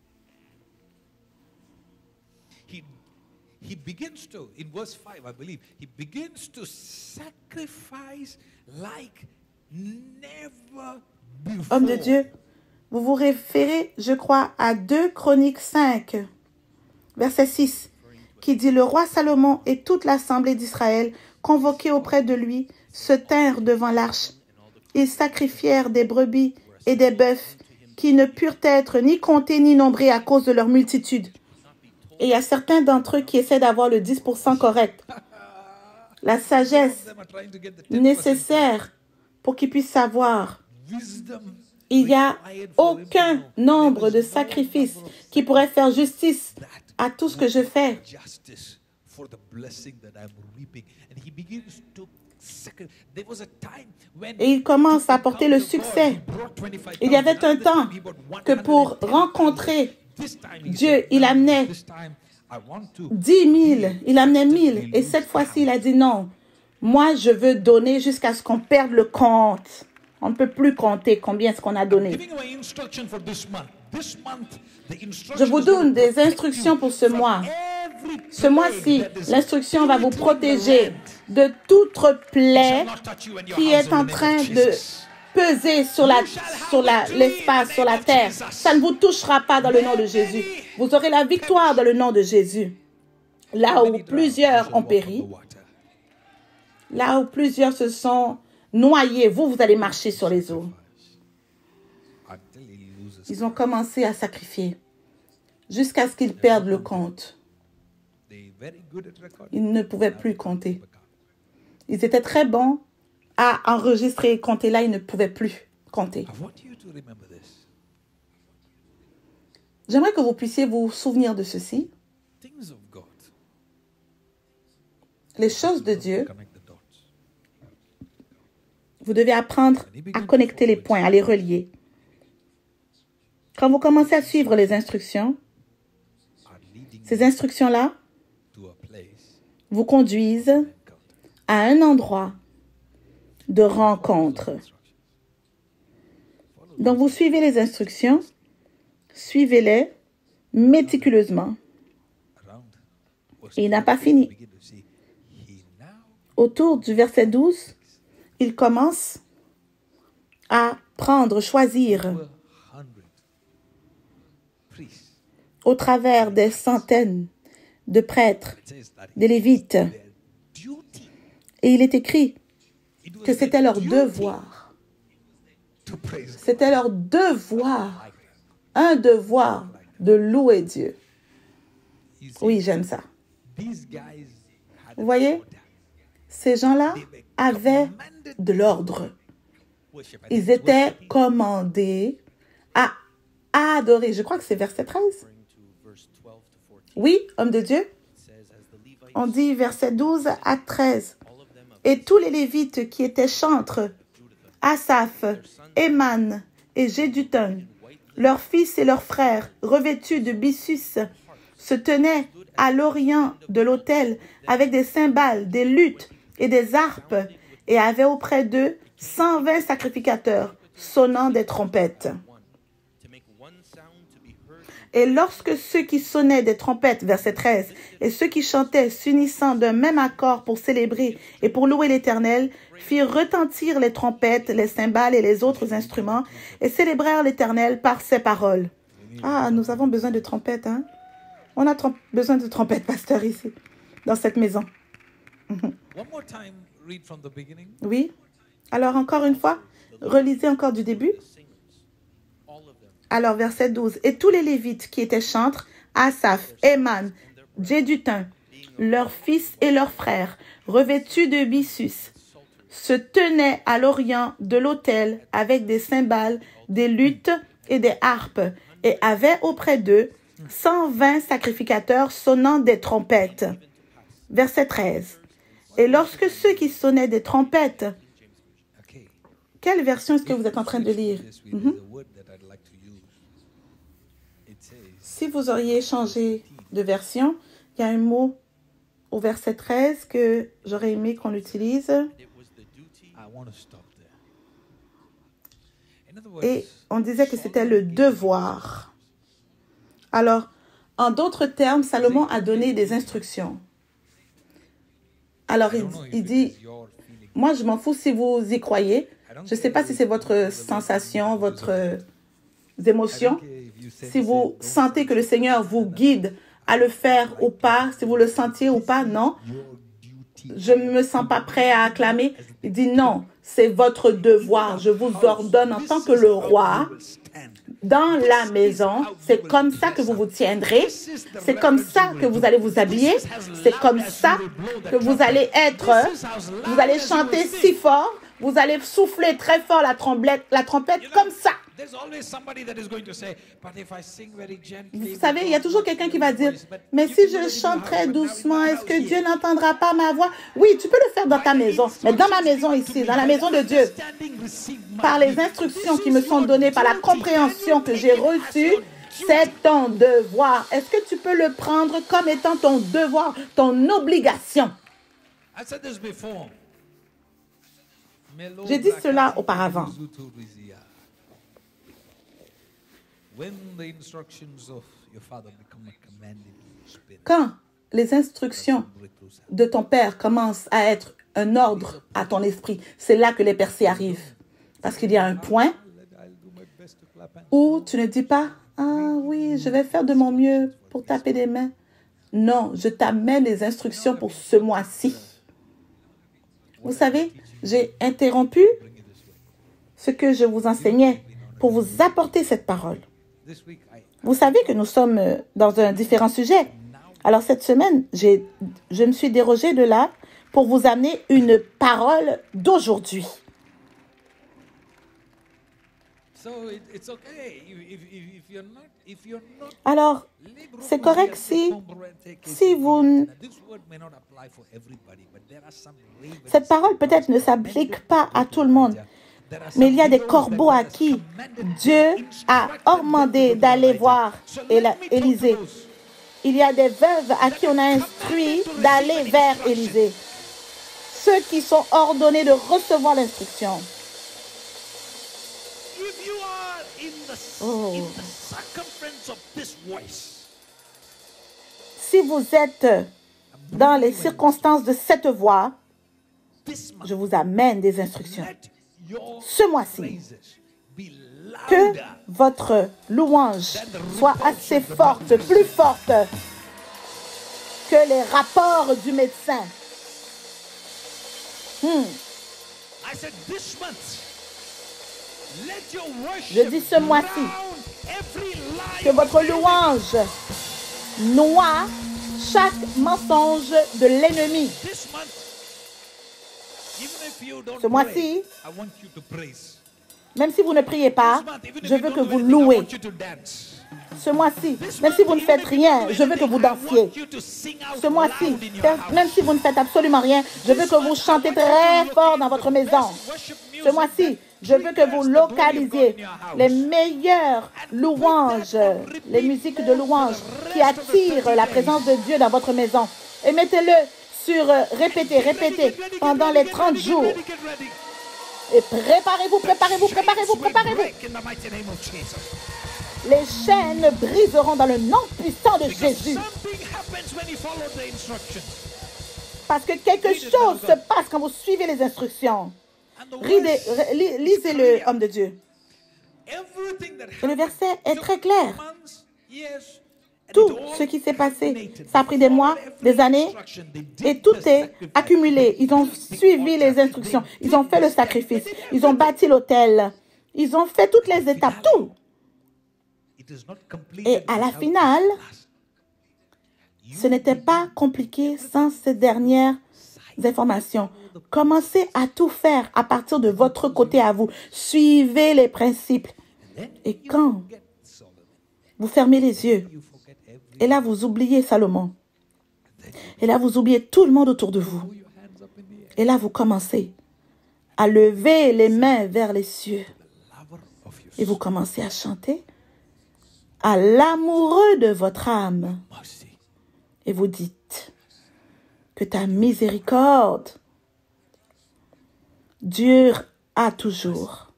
Speaker 2: He begins to, in verse 5, I believe, he begins to sacrifice like never before.
Speaker 3: Homme de Dieu, vous vous référez, je crois, à 2 Chroniques 5, verset 6, qui dit « Le roi Salomon et toute l'assemblée d'Israël, convoqués auprès de lui, se tinrent devant l'arche. Ils sacrifièrent des brebis et des bœufs qui ne purent être ni comptés ni nombrés à cause de leur multitude. » Et il y a certains d'entre eux qui essaient d'avoir le 10% correct. La sagesse nécessaire pour qu'ils puissent savoir. Il n'y a aucun nombre de sacrifices qui pourrait faire justice à tout ce que je fais. Et il commence à apporter le succès. Il y avait un temps que pour rencontrer Dieu, il amenait 10 000, il amenait 1000. Et cette fois-ci, il a dit non. Moi, je veux donner jusqu'à ce qu'on perde le compte. On ne peut plus compter combien est-ce qu'on a donné. Je vous donne des instructions pour ce mois. Ce mois-ci, l'instruction va vous protéger de toute plaie qui est en train de peser sur l'espace, sur la terre. Ça ne vous touchera pas dans le nom de Jésus. Vous aurez la victoire dans le nom de Jésus. Là où plusieurs ont péri, là où plusieurs se sont noyés, vous allez marcher sur les eaux. Ils ont commencé à sacrifier jusqu'à ce qu'ils perdent le compte. Ils ne pouvaient plus compter. Ils étaient très bons à enregistrer et compter. Là, ils ne pouvaient plus compter. J'aimerais que vous puissiez vous souvenir de ceci. Les choses de Dieu, vous devez apprendre à connecter les points, à les relier. Quand vous commencez à suivre les instructions, ces instructions-là vous conduisent à un endroit de rencontre. Donc, vous suivez les instructions, suivez-les méticuleusement. Et il n'a pas fini. Autour du verset 12, il commence à choisir au travers des centaines de prêtres, des Lévites. Et il est écrit que c'était leur devoir. C'était leur devoir, un devoir de louer Dieu. Oui, j'aime ça. Vous voyez, ces gens-là avaient de l'ordre. Ils étaient commandés à adorer. Je crois que c'est verset 13. Oui, homme de Dieu. On dit verset 12 à 13. Et tous les Lévites qui étaient chantres, Asaph, Éman et Jéduthun, leurs fils et leurs frères, revêtus de byssus, se tenaient à l'orient de l'autel avec des cymbales, des luths et des harpes, et avaient auprès d'eux 120 sacrificateurs sonnant des trompettes. Et lorsque ceux qui sonnaient des trompettes, verset 13, et ceux qui chantaient s'unissant d'un même accord pour célébrer et pour louer l'Éternel, firent retentir les trompettes, les cymbales et les autres instruments, et célébrèrent l'Éternel par ces paroles. Ah, nous avons besoin de trompettes, hein? On a besoin de trompettes, pasteur, ici, dans cette maison. Oui. Alors, encore une fois, relisez encore du début. Alors, verset 12. Et tous les Lévites qui étaient chantres, Asaph, Éman, Jéduthun, leurs fils et leurs frères, revêtus de byssus, se tenaient à l'orient de l'autel avec des cymbales, des luths et des harpes, et avaient auprès d'eux 120 sacrificateurs sonnant des trompettes. Verset 13. Et lorsque ceux qui sonnaient des trompettes, quelle version est-ce que vous êtes en train de lire? Si vous auriez changé de version, il y a un mot au verset 13 que j'aurais aimé qu'on utilise. Et on disait que c'était le devoir. Alors, en d'autres termes, Salomon a donné des instructions. Alors, il dit, moi, je m'en fous si vous y croyez. Je ne sais pas si c'est votre sensation, votre émotion. Si vous sentez que le Seigneur vous guide à le faire ou pas, si vous le sentiez ou pas, non. Je ne me sens pas prêt à acclamer. Il dit non, c'est votre devoir. Je vous ordonne en tant que le roi, dans la maison, c'est comme ça que vous vous tiendrez, c'est comme ça que vous allez vous habiller, c'est comme ça que vous allez être, vous allez chanter si fort, vous allez souffler très fort la trompette comme ça. Vous savez, il y a toujours quelqu'un qui va dire, mais si je chante très doucement, est-ce que Dieu n'entendra pas ma voix? Oui, tu peux le faire dans ta maison, mais dans ma maison ici, dans la maison de Dieu, par les instructions qui me sont données, par la compréhension que j'ai reçue, c'est ton devoir. Est-ce que tu peux le prendre comme étant ton devoir, ton obligation? J'ai dit cela auparavant. Quand les instructions de ton père commencent à être un ordre à ton esprit, c'est là que les percées arrivent. Parce qu'il y a un point où tu ne dis pas « Ah oui, je vais faire de mon mieux pour taper des mains. » Non, je t'amène les instructions pour ce mois-ci. Vous savez, j'ai interrompu ce que je vous enseignais pour vous apporter cette parole. Vous savez que nous sommes dans un différent sujet. Alors cette semaine, je me suis dérogée de là pour vous amener une parole d'aujourd'hui. Alors, c'est correct si vous... Cette parole peut-être ne s'applique pas à tout le monde. Mais il y a des corbeaux à qui Dieu a ordonné d'aller voir Élisée. Il y a des veuves à qui on a instruit d'aller vers Élisée. Ceux qui sont ordonnés de recevoir l'instruction. Oh. Si vous êtes dans les circonstances de cette voie, je vous amène des instructions. Ce mois-ci, que votre louange soit assez forte, plus forte que les rapports du médecin. Je dis ce mois-ci, que votre louange noie chaque mensonge de l'ennemi. Ce mois-ci, même si vous ne priez pas, je veux que vous louez. Ce mois-ci, même si vous ne faites rien, je veux que vous dansiez. Ce mois-ci, même si vous ne faites absolument rien, je veux que vous chantez très fort dans votre maison. Ce mois-ci, je veux que vous localisiez les meilleures louanges, les musiques de louanges qui attirent la présence de Dieu dans votre maison. Et mettez-le sur répétez pendant les 30 jours. Et préparez-vous. Les chaînes briseront dans le nom puissant de Jésus. Parce que quelque chose se passe quand vous suivez les instructions. Lisez-le, homme de Dieu. Et le verset est très clair. Tout ce qui s'est passé, ça a pris des mois, des années, et tout est accumulé. Ils ont suivi les instructions. Ils ont fait le sacrifice. Ils ont bâti l'autel. Ils ont fait toutes les étapes, tout. Et à la finale, ce n'était pas compliqué sans ces dernières informations. Commencez à tout faire à partir de votre côté à vous. Suivez les principes. Et quand vous fermez les yeux, et là vous oubliez Salomon, et là vous oubliez tout le monde autour de vous, et là vous commencez à lever les mains vers les cieux, et vous commencez à chanter à l'amoureux de votre âme. Et vous dites que ta miséricorde dure à toujours.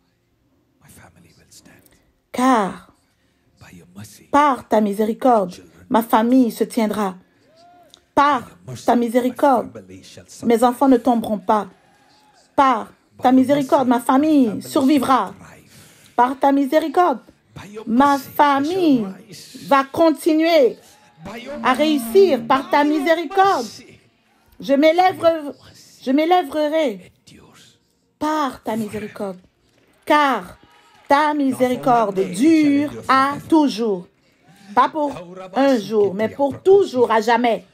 Speaker 3: Car par ta miséricorde, ma famille se tiendra. Par ta miséricorde, mes enfants ne tomberont pas. Par ta miséricorde, ma famille survivra. Par ta miséricorde, ma famille va continuer à réussir. Par ta miséricorde, je m'élèverai par ta miséricorde. Car ta miséricorde dure à toujours. Pas pour un jour, mais pour toujours, à jamais.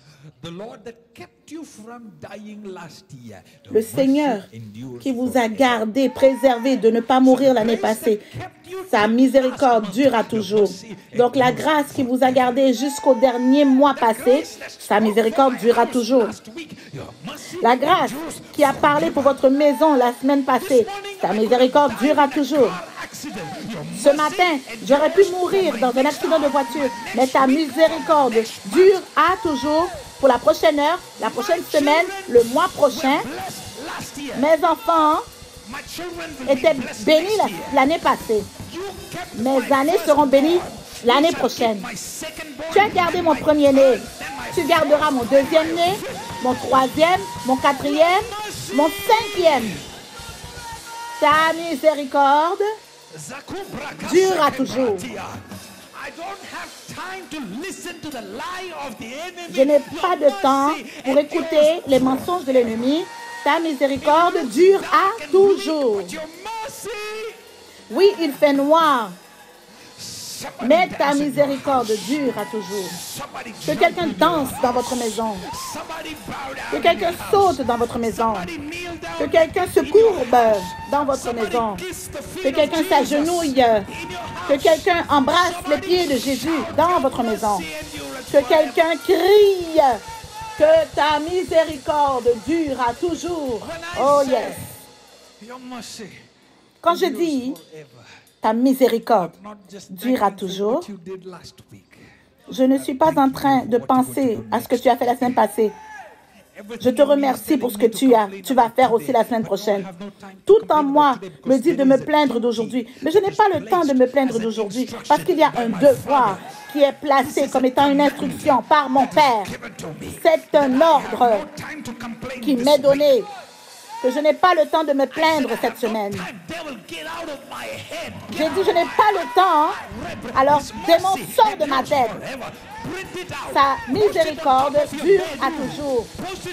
Speaker 3: Le Seigneur qui vous a gardé, préservé de ne pas mourir l'année passée, sa miséricorde dure à toujours. Donc la grâce qui vous a gardé jusqu'au dernier mois passé, sa miséricorde dure à toujours. La grâce qui a parlé pour votre maison la semaine passée, sa miséricorde dure à toujours. Ce matin, j'aurais pu mourir dans un accident de voiture, mais ta miséricorde dure à toujours. Pour la prochaine heure, la prochaine semaine, le mois prochain, mes enfants étaient bénis l'année passée. Mes années seront bénies l'année prochaine. Tu as gardé mon premier-né. Tu garderas mon deuxième-né, mon troisième, mon quatrième, mon cinquième. Ta miséricorde dure à toujours. Je n'ai pas de temps pour écouter les mensonges de l'ennemi. Ta miséricorde dure à toujours. Oui, il fait noir, mais ta miséricorde dure à toujours. Que quelqu'un danse dans votre maison. Que quelqu'un saute dans votre maison. Que quelqu'un se courbe dans votre maison. Que quelqu'un s'agenouille. Que quelqu'un embrasse les pieds de Jésus dans votre maison. Que quelqu'un crie. Que ta miséricorde dure à toujours. Oh yes. Quand je dis ta miséricorde durera toujours, je ne suis pas en train de penser à ce que tu as fait la semaine passée. Je te remercie pour ce que tu vas faire aussi la semaine prochaine. Tout en moi me dit de me plaindre d'aujourd'hui. Mais je n'ai pas le temps de me plaindre d'aujourd'hui parce qu'il y a un devoir qui est placé comme étant une instruction par mon Père. C'est un ordre qui m'est donné, que je n'ai pas le temps de me plaindre cette semaine. J'ai dit, je n'ai pas le temps, alors démon sort de ma tête. Sa miséricorde dure à toujours.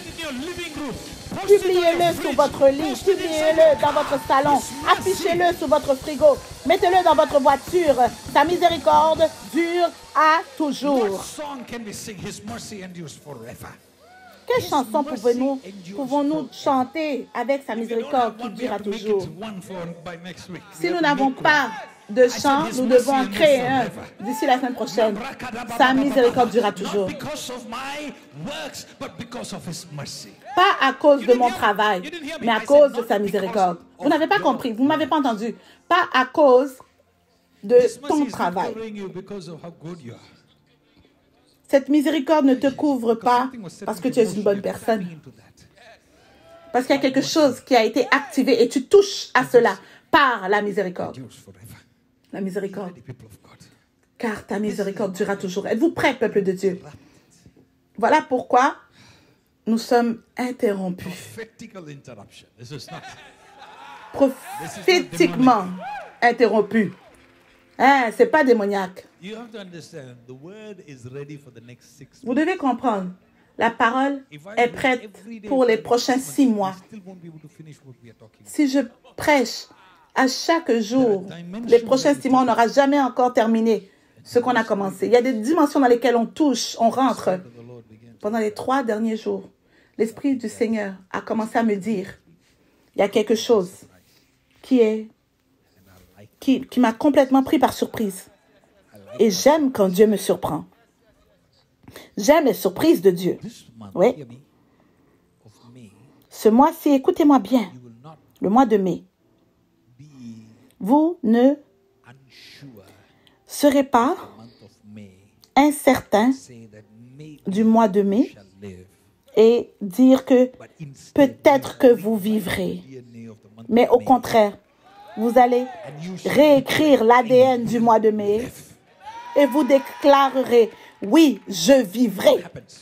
Speaker 3: Publiez-le sur votre lit, publiez-le dans votre salon, affichez-le sur votre frigo, mettez-le dans votre voiture. Sa miséricorde dure à toujours. Quelle chanson pouvons-nous chanter avec sa miséricorde qui durera toujours? Si nous n'avons pas de chant, nous devons en créer un d'ici la semaine prochaine. Sa miséricorde durera toujours. Pas à cause de mon travail, mais à cause de sa miséricorde. Vous n'avez pas compris, vous ne m'avez pas entendu. Pas à cause de ton travail. Cette miséricorde ne te couvre pas parce que tu es une bonne personne. Parce qu'il y a quelque chose qui a été activé et tu touches à cela par la miséricorde. La miséricorde. Car ta miséricorde durera toujours. Êtes-vous prêts, peuple de Dieu? Voilà pourquoi nous sommes interrompus. Prophétiquement interrompus. Hein, ce n'est pas démoniaque. Vous devez comprendre, la parole est prête pour les prochains 6 mois. Si je prêche à chaque jour, les prochains 6 mois, on n'aura jamais encore terminé ce qu'on a commencé. Il y a des dimensions dans lesquelles on touche, on rentre. Pendant les 3 derniers jours, l'Esprit du Seigneur a commencé à me dire, il y a quelque chose qui m'a complètement pris par surprise. Et j'aime quand Dieu me surprend. J'aime les surprises de Dieu. Oui. Ce mois-ci, écoutez-moi bien, le mois de mai, vous ne serez pas incertain du mois de mai et dire que peut-être que vous vivrez. Mais au contraire, vous allez réécrire l'ADN du mois de mai et vous déclarerez, oui, je vivrai.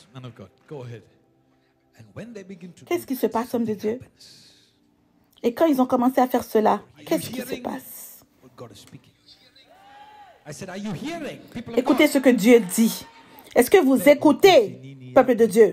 Speaker 3: Qu'est-ce qui se passe, homme de Dieu? Et quand ils ont commencé à faire cela, qu'est-ce qui se passe? Écoutez ce que Dieu dit. Est-ce que vous écoutez, peuple de Dieu?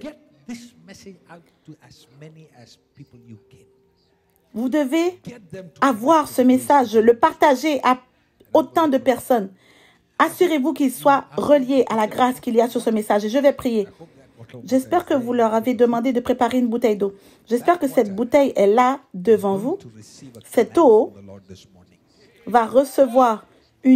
Speaker 3: Vous devez avoir ce message, le partager à autant de personnes. Assurez-vous qu'il soit relié à la grâce qu'il y a sur ce message. Et je vais prier. J'espère que vous leur avez demandé de préparer une bouteille d'eau. J'espère que cette bouteille est là devant vous. Cette eau va recevoir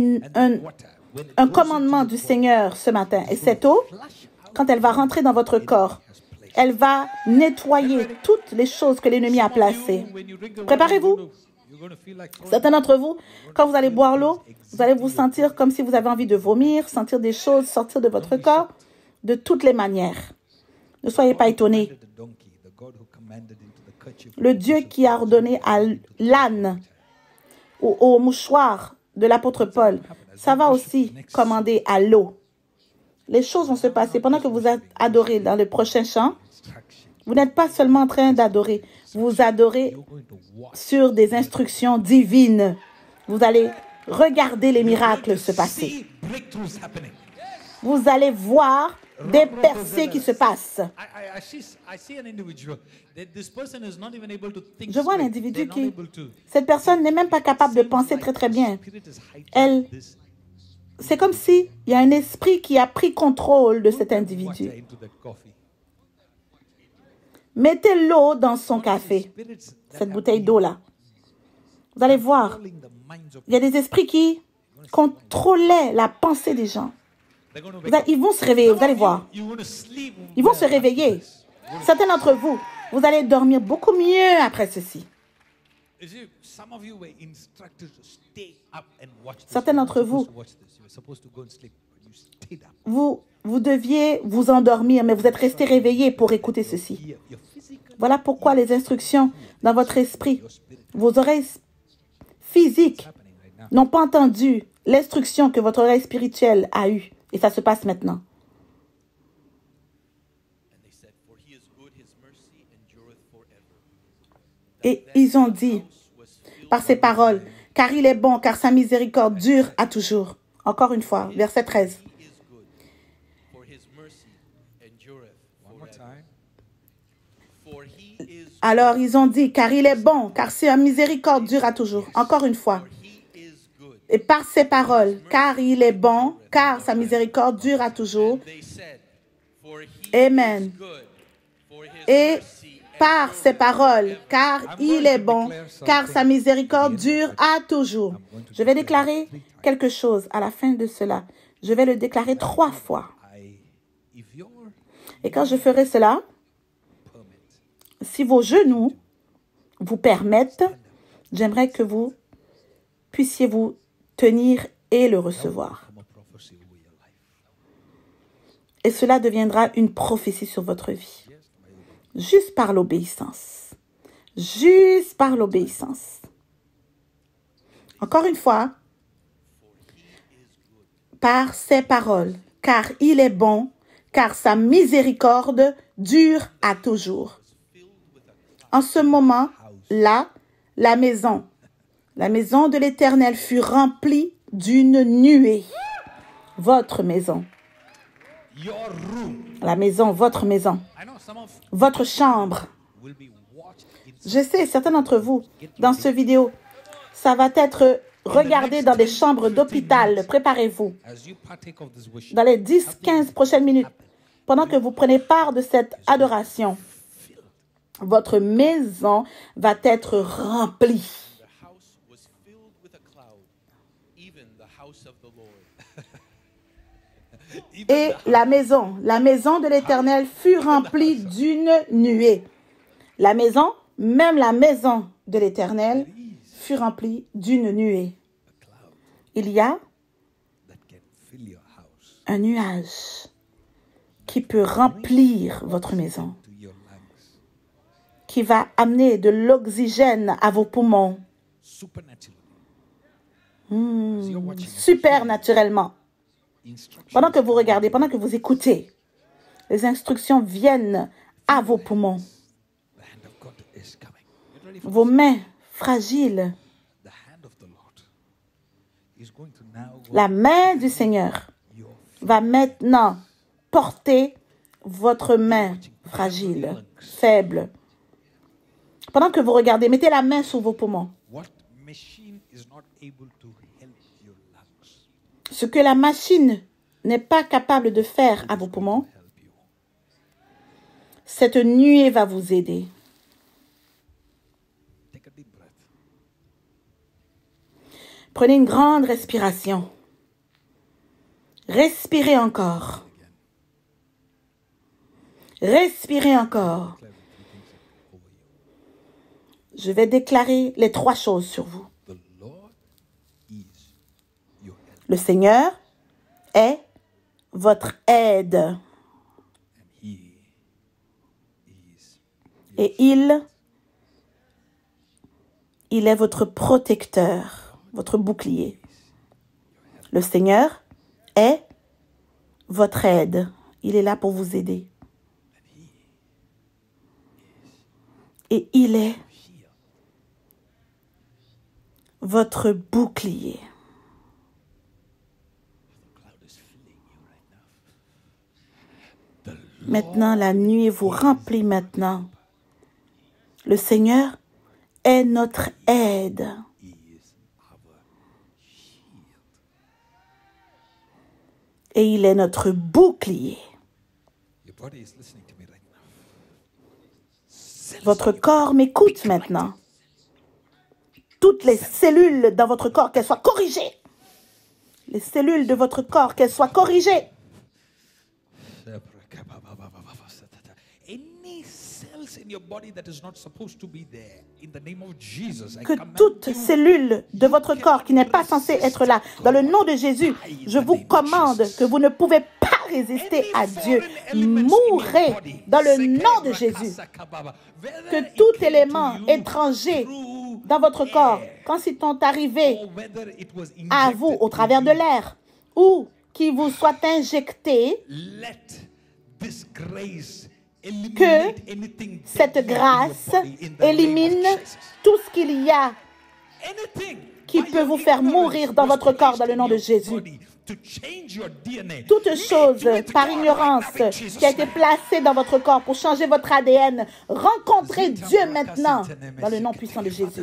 Speaker 3: un commandement du Seigneur ce matin. Et cette eau, quand elle va rentrer dans votre corps, elle va nettoyer toutes les choses que l'ennemi a placées. Préparez-vous. Certains d'entre vous, quand vous allez boire l'eau, vous allez vous sentir comme si vous avez envie de vomir, sentir des choses sortir de votre corps de toutes les manières. Ne soyez pas étonnés. Le Dieu qui a ordonné à l'âne, au mouchoir de l'apôtre Paul, ça va aussi commander à l'eau. Les choses vont se passer pendant que vous adorez dans le prochain chant. Vous n'êtes pas seulement en train d'adorer, vous adorez sur des instructions divines. Vous allez regarder les miracles se passer. Vous allez voir des percées qui se passent. Je vois un individu qui... Cette personne n'est même pas capable de penser très très bien. C'est comme s'il y a un esprit qui a pris contrôle de cet individu. Mettez l'eau dans son café, cette bouteille d'eau-là. Vous allez voir, il y a des esprits qui contrôlaient la pensée des gens. Ils vont se réveiller, vous allez voir. Ils vont se réveiller. Certains d'entre vous, vous allez dormir beaucoup mieux après ceci. Certains d'entre vous, vous deviez vous endormir, mais vous êtes restés réveillés pour écouter ceci. Voilà pourquoi les instructions dans votre esprit, vos oreilles physiques n'ont pas entendu l'instruction que votre oreille spirituelle a eue. Et ça se passe maintenant. Et ils ont dit, par ces paroles, car il est bon, car sa miséricorde dure à toujours. Encore une fois, verset 13. Alors ils ont dit, car il est bon, car sa miséricorde dure à toujours. Encore une fois. Et par ces paroles, car il est bon, car sa miséricorde dure à toujours. Amen. et par ses paroles, car il est bon, car sa miséricorde dure à toujours. Je vais déclarer quelque chose à la fin de cela. Je vais le déclarer 3 fois. Et quand je ferai cela, si vos genoux vous permettent, j'aimerais que vous puissiez vous tenir et le recevoir. Et cela deviendra une prophétie sur votre vie. Juste par l'obéissance. Juste par l'obéissance. Encore une fois, par ses paroles, car il est bon, car sa miséricorde dure à toujours. En ce moment-là, la maison de l'Éternel fut remplie d'une nuée. Votre maison. La maison, votre maison. Votre chambre. Je sais, certains d'entre vous, dans cette vidéo, ça va être regardé dans des chambres d'hôpital. Préparez-vous. Dans les 10-15 prochaines minutes, pendant que vous prenez part de cette adoration, votre maison va être remplie. Et la maison de l'Éternel fut remplie d'une nuée. La maison, même la maison de l'Éternel, fut remplie d'une nuée. Il y a un nuage qui peut remplir votre maison, qui va amener de l'oxygène à vos poumons, supernaturellement. Pendant que vous regardez, pendant que vous écoutez, les instructions viennent à vos poumons. Vos mains fragiles. La main du Seigneur va maintenant porter votre main fragile, faible. Pendant que vous regardez, mettez la main sur vos poumons. Ce que la machine n'est pas capable de faire à vos poumons, cette nuée va vous aider. Prenez une grande respiration. Respirez encore. Respirez encore. Je vais déclarer les 3 choses sur vous. Le Seigneur est votre aide. Et il est votre protecteur, votre bouclier. Le Seigneur est votre aide. Il est là pour vous aider. Et il est votre bouclier. Maintenant, la nuit vous remplit maintenant. Le Seigneur est notre aide. Et il est notre bouclier. Votre corps m'écoute maintenant. Toutes les cellules dans votre corps, qu'elles soient corrigées. Les cellules de votre corps, qu'elles soient corrigées. Que toute cellule de votre corps qui n'est pas censée être là, dans le nom de Jésus, je vous commande que vous ne pouvez pas résister à Dieu. Mourrez dans le nom de Jésus. Que tout élément étranger dans votre corps, quand ils sont arrivés à vous au travers de l'air, ou qui vous soit injecté, que cette grâce élimine tout ce qu'il y a qui peut vous faire mourir dans votre corps dans le nom de Jésus. Toute chose par ignorance qui a été placée dans votre corps pour changer votre ADN, rencontrez Dieu maintenant dans le nom puissant de Jésus.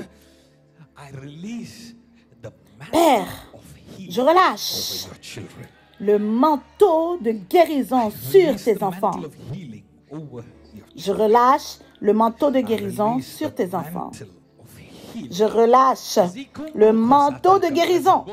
Speaker 3: Père, je relâche le manteau de guérison sur tes enfants. Je relâche le manteau de guérison sur tes enfants. Je relâche le manteau de guérison.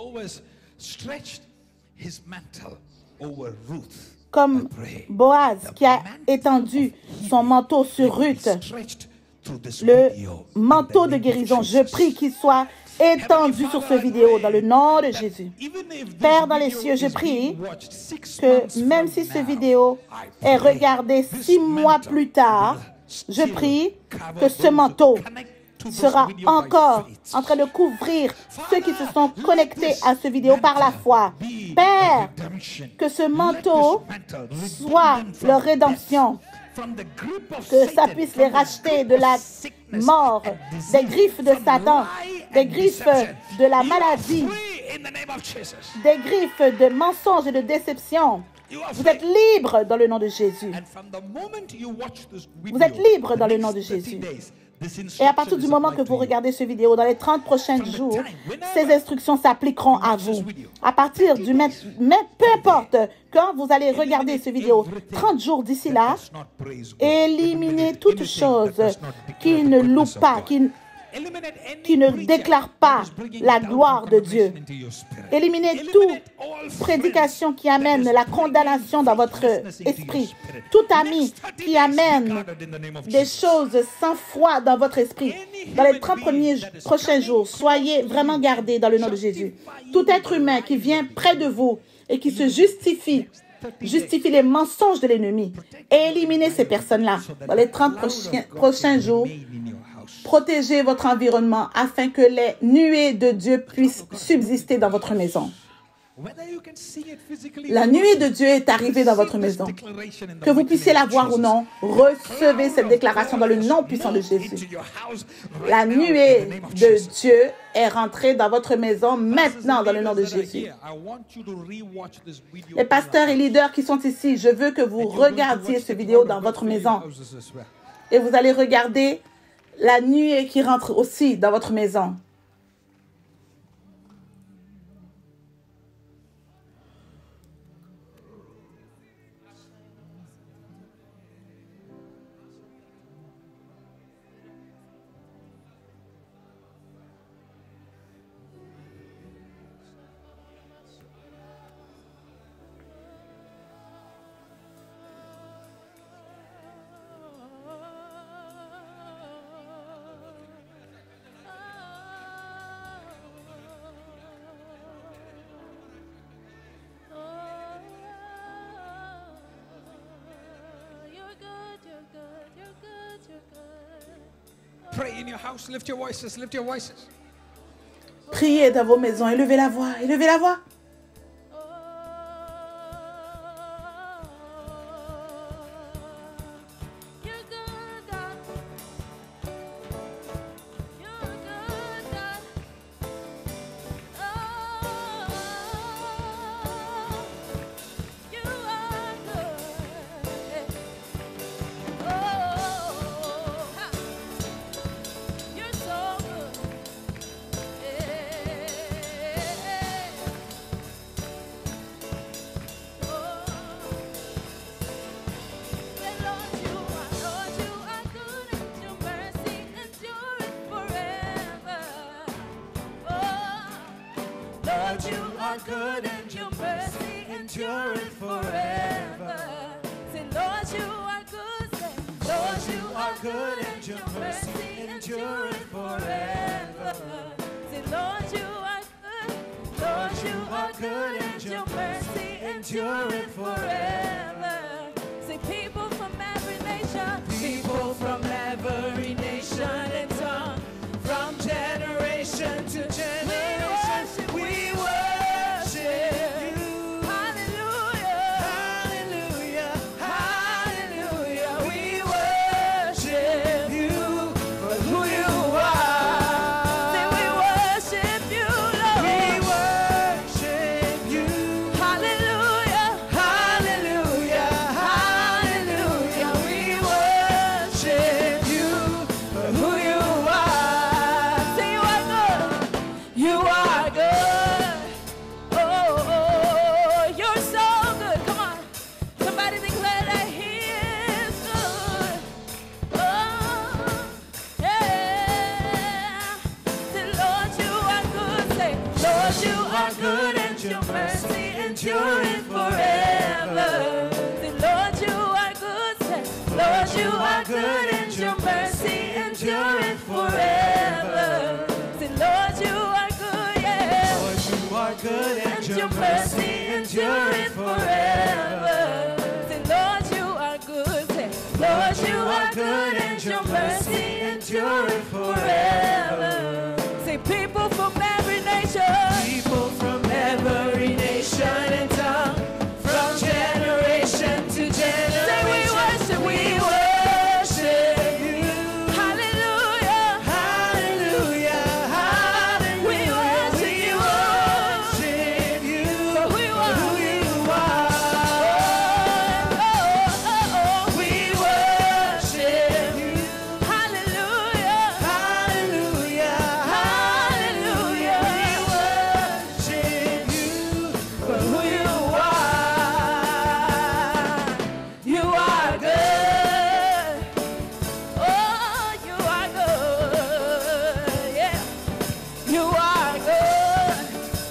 Speaker 3: Comme Boaz qui a étendu son manteau sur Ruth, le manteau de guérison, je prie qu'il soit étendu sur cette vidéo dans le nom de Jésus. Père dans les cieux, je prie que même si cette vidéo est regardée 6 mois plus tard, je prie que ce manteau sera encore en train de couvrir ceux qui se sont connectés à cette vidéo par la foi. Père, que ce manteau soit leur rédemption, que ça puisse les racheter de la mort, des griffes de Satan, des griffes de la maladie, des griffes de mensonges et de déception. Vous êtes libres dans le nom de Jésus. Vous êtes libres dans le nom de Jésus. Et à partir du moment que vous regardez cette vidéo, dans les 30 prochains jours, ces instructions s'appliqueront à vous. À partir du même, peu importe, quand vous allez regarder cette vidéo, 30 jours d'ici là, éliminez toute chose qui ne loue pas, qui ne déclare pas la gloire de Dieu. Éliminez toute prédication qui amène la condamnation dans votre esprit. Tout ami qui amène des choses sans foi dans votre esprit. Dans les 30 prochains jours, soyez vraiment gardés dans le nom de Jésus. Tout être humain qui vient près de vous et qui se justifie les mensonges de l'ennemi. Éliminez ces personnes-là. Dans les 30 prochains jours, protégez votre environnement afin que les nuées de Dieu puissent subsister dans votre maison. La nuée de Dieu est arrivée dans votre maison. Que vous puissiez la voir ou non, recevez cette déclaration dans le nom puissant de Jésus. La nuée de Dieu est rentrée dans votre maison maintenant dans le nom de Jésus. Les pasteurs et leaders qui sont ici, je veux que vous regardiez cette vidéo dans votre maison. Et vous allez regarder la nuée qui rentre aussi dans votre maison. Priez dans vos maisons, élevez la voix, élevez la voix.
Speaker 1: Good and your mercy endureth forever. Say, Lord, you are good. Say, Lord, you are good and your mercy endureth forever. Say, Lord, you are good. Lord, you are good and your mercy endureth forever. Say, people from every nation and tongue, from generation to generation, we worship you. Hallelujah, hallelujah, hallelujah. We worship you for who you are. Say we worship you, Lord. We worship you. Hallelujah, hallelujah. Lord, you are good and your mercy enduring forever. Say, Lord, you are good. Say, Lord, you are good and your mercy enduring forever. Say, Lord, you are good, yeah.
Speaker 2: Lord, you are good
Speaker 1: And your mercy enduring forever. Say, Lord, you are good. Say, Lord, you are good and your mercy enduring forever. Say, people from every nation.
Speaker 2: People from
Speaker 1: Every nation and tongue, from generation to generation. Say, we worship you. Hallelujah.
Speaker 2: Hallelujah, hallelujah.
Speaker 1: We worship you.
Speaker 2: worship you
Speaker 1: For who you are.
Speaker 2: for who you are.
Speaker 1: We worship you. Hallelujah.
Speaker 2: Hallelujah,
Speaker 1: Hallelujah.
Speaker 2: worship you
Speaker 1: For who you are. You are good. Oh, you are good. Yeah. You are good.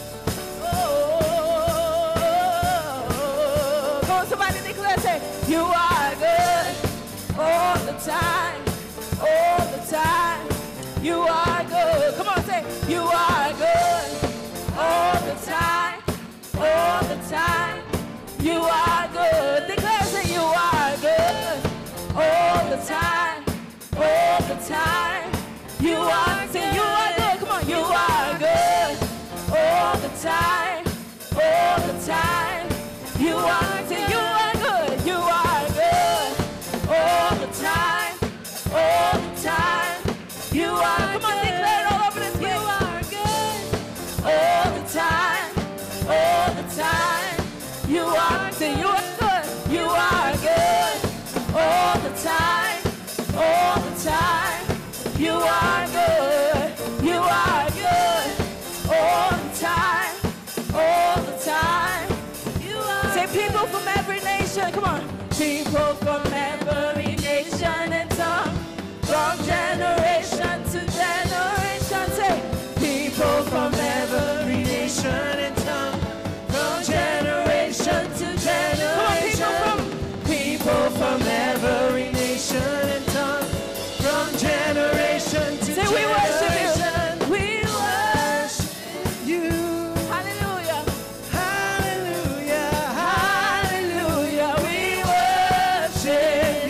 Speaker 1: Oh, come on, somebody declare, say, you are good all the time. All the time. You are good. Come on, say, you are good all the time. All the time. You are good. Declare, say, you are good all the time. All the time. You are, say, you are good. Come on, you are good all the time. All the time. You are, say, you are good. You are good all the time. All the time. You are, come on, declare it all over this place. You are good all the time. All the time. You are, say, you are good. You are good all the time. All the time. You are good. You are good all the time. All the time. You are. Say, people from every nation. Come on. People from every nation and tongue. From generation to generation. Say, people from every
Speaker 2: nation and tongue, from generation to generation.
Speaker 1: people from
Speaker 2: every nation and tongue, from generation to
Speaker 1: Say, we worship
Speaker 2: generation.
Speaker 1: you. We worship
Speaker 2: You,
Speaker 1: Hallelujah.
Speaker 2: hallelujah,
Speaker 1: Hallelujah. We worship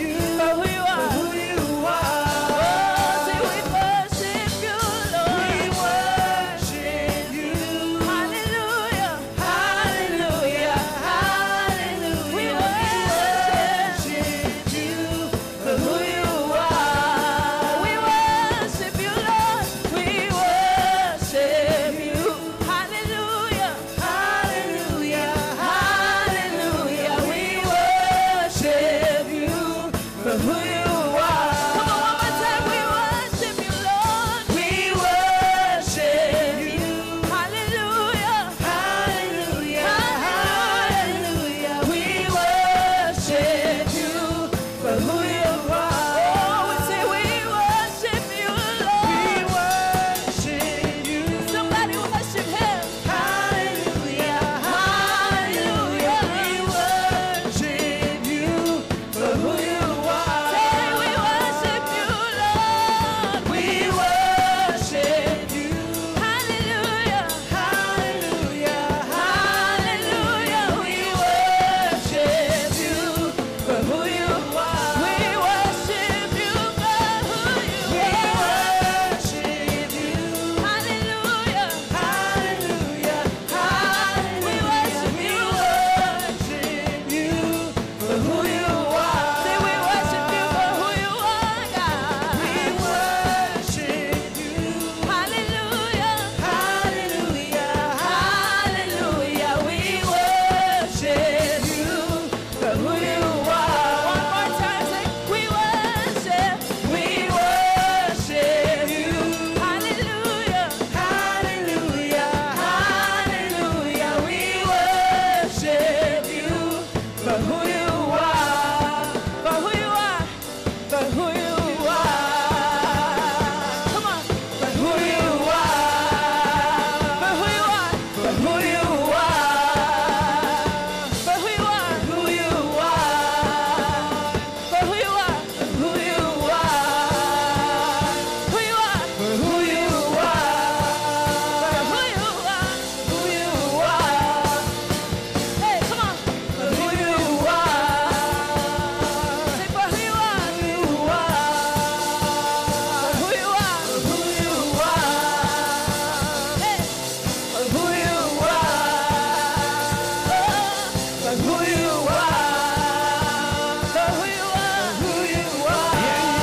Speaker 1: who you are, for who you are, who you are, for who you are, who you are, who you are, for who you are, for who you are, who you are. Hey, come on, for who you are. Say for who you are, who you are, for who you are, who you are. Hey, for who you are, for who you are, for who you are, who you are.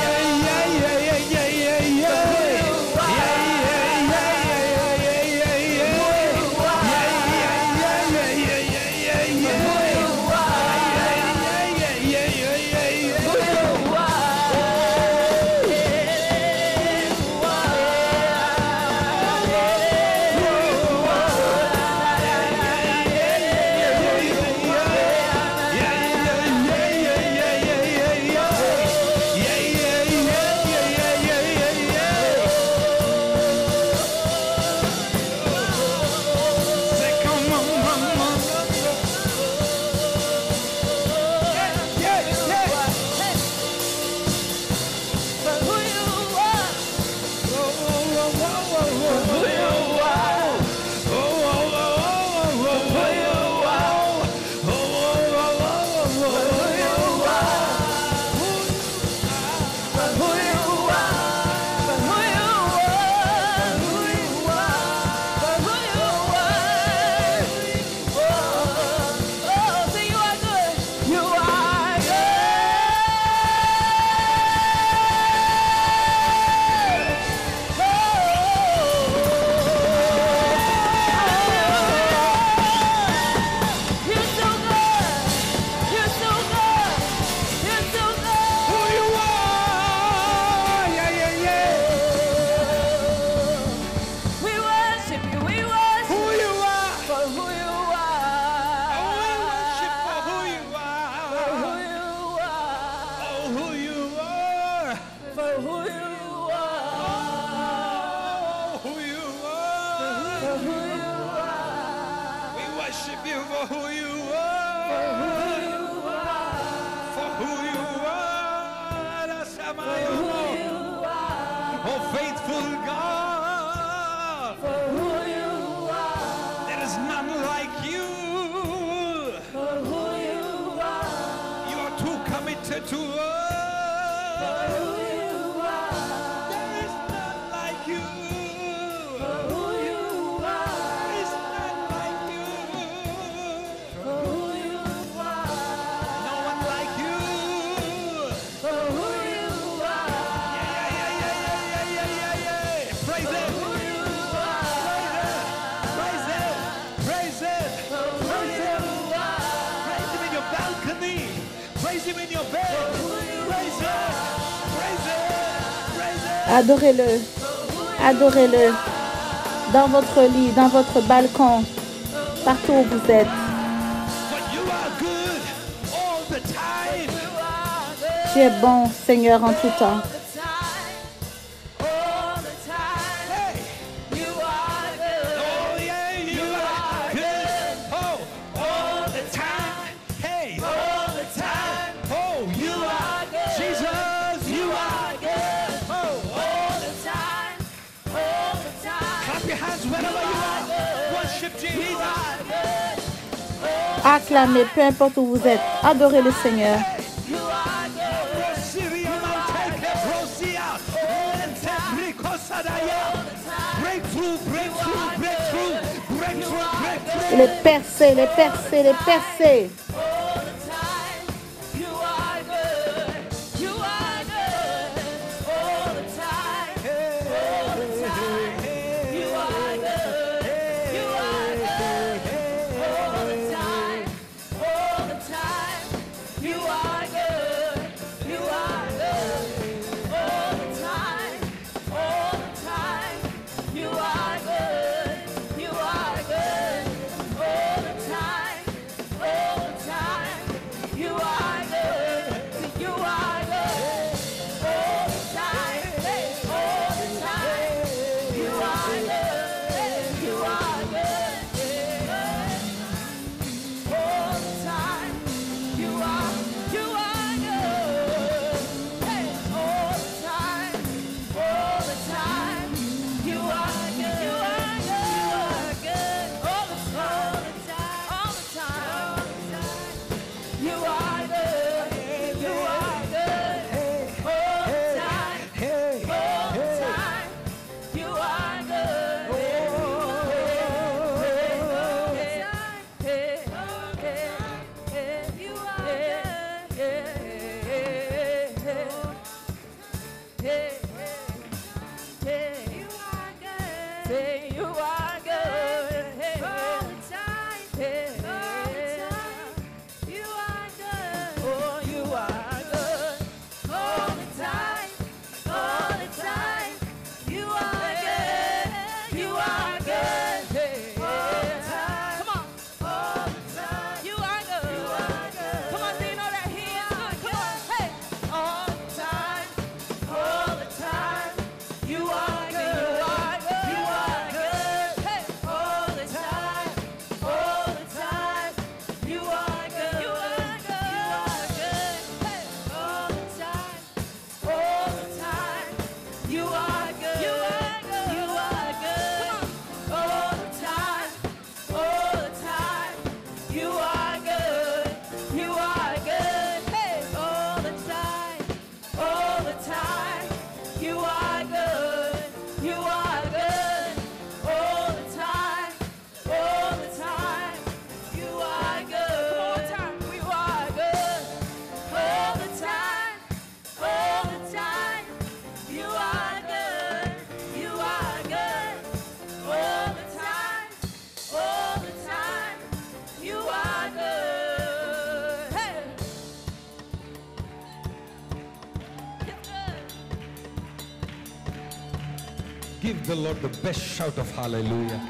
Speaker 3: Adorez-le. Adorez-le. Dans votre lit, dans votre balcon, partout où vous êtes. Tu es bon, Seigneur, en tout temps. Acclamez, peu importe où vous êtes. Adorez le Seigneur. Les percées, les percées, les percées.
Speaker 1: All the time.
Speaker 2: the Lord the best shout of hallelujah.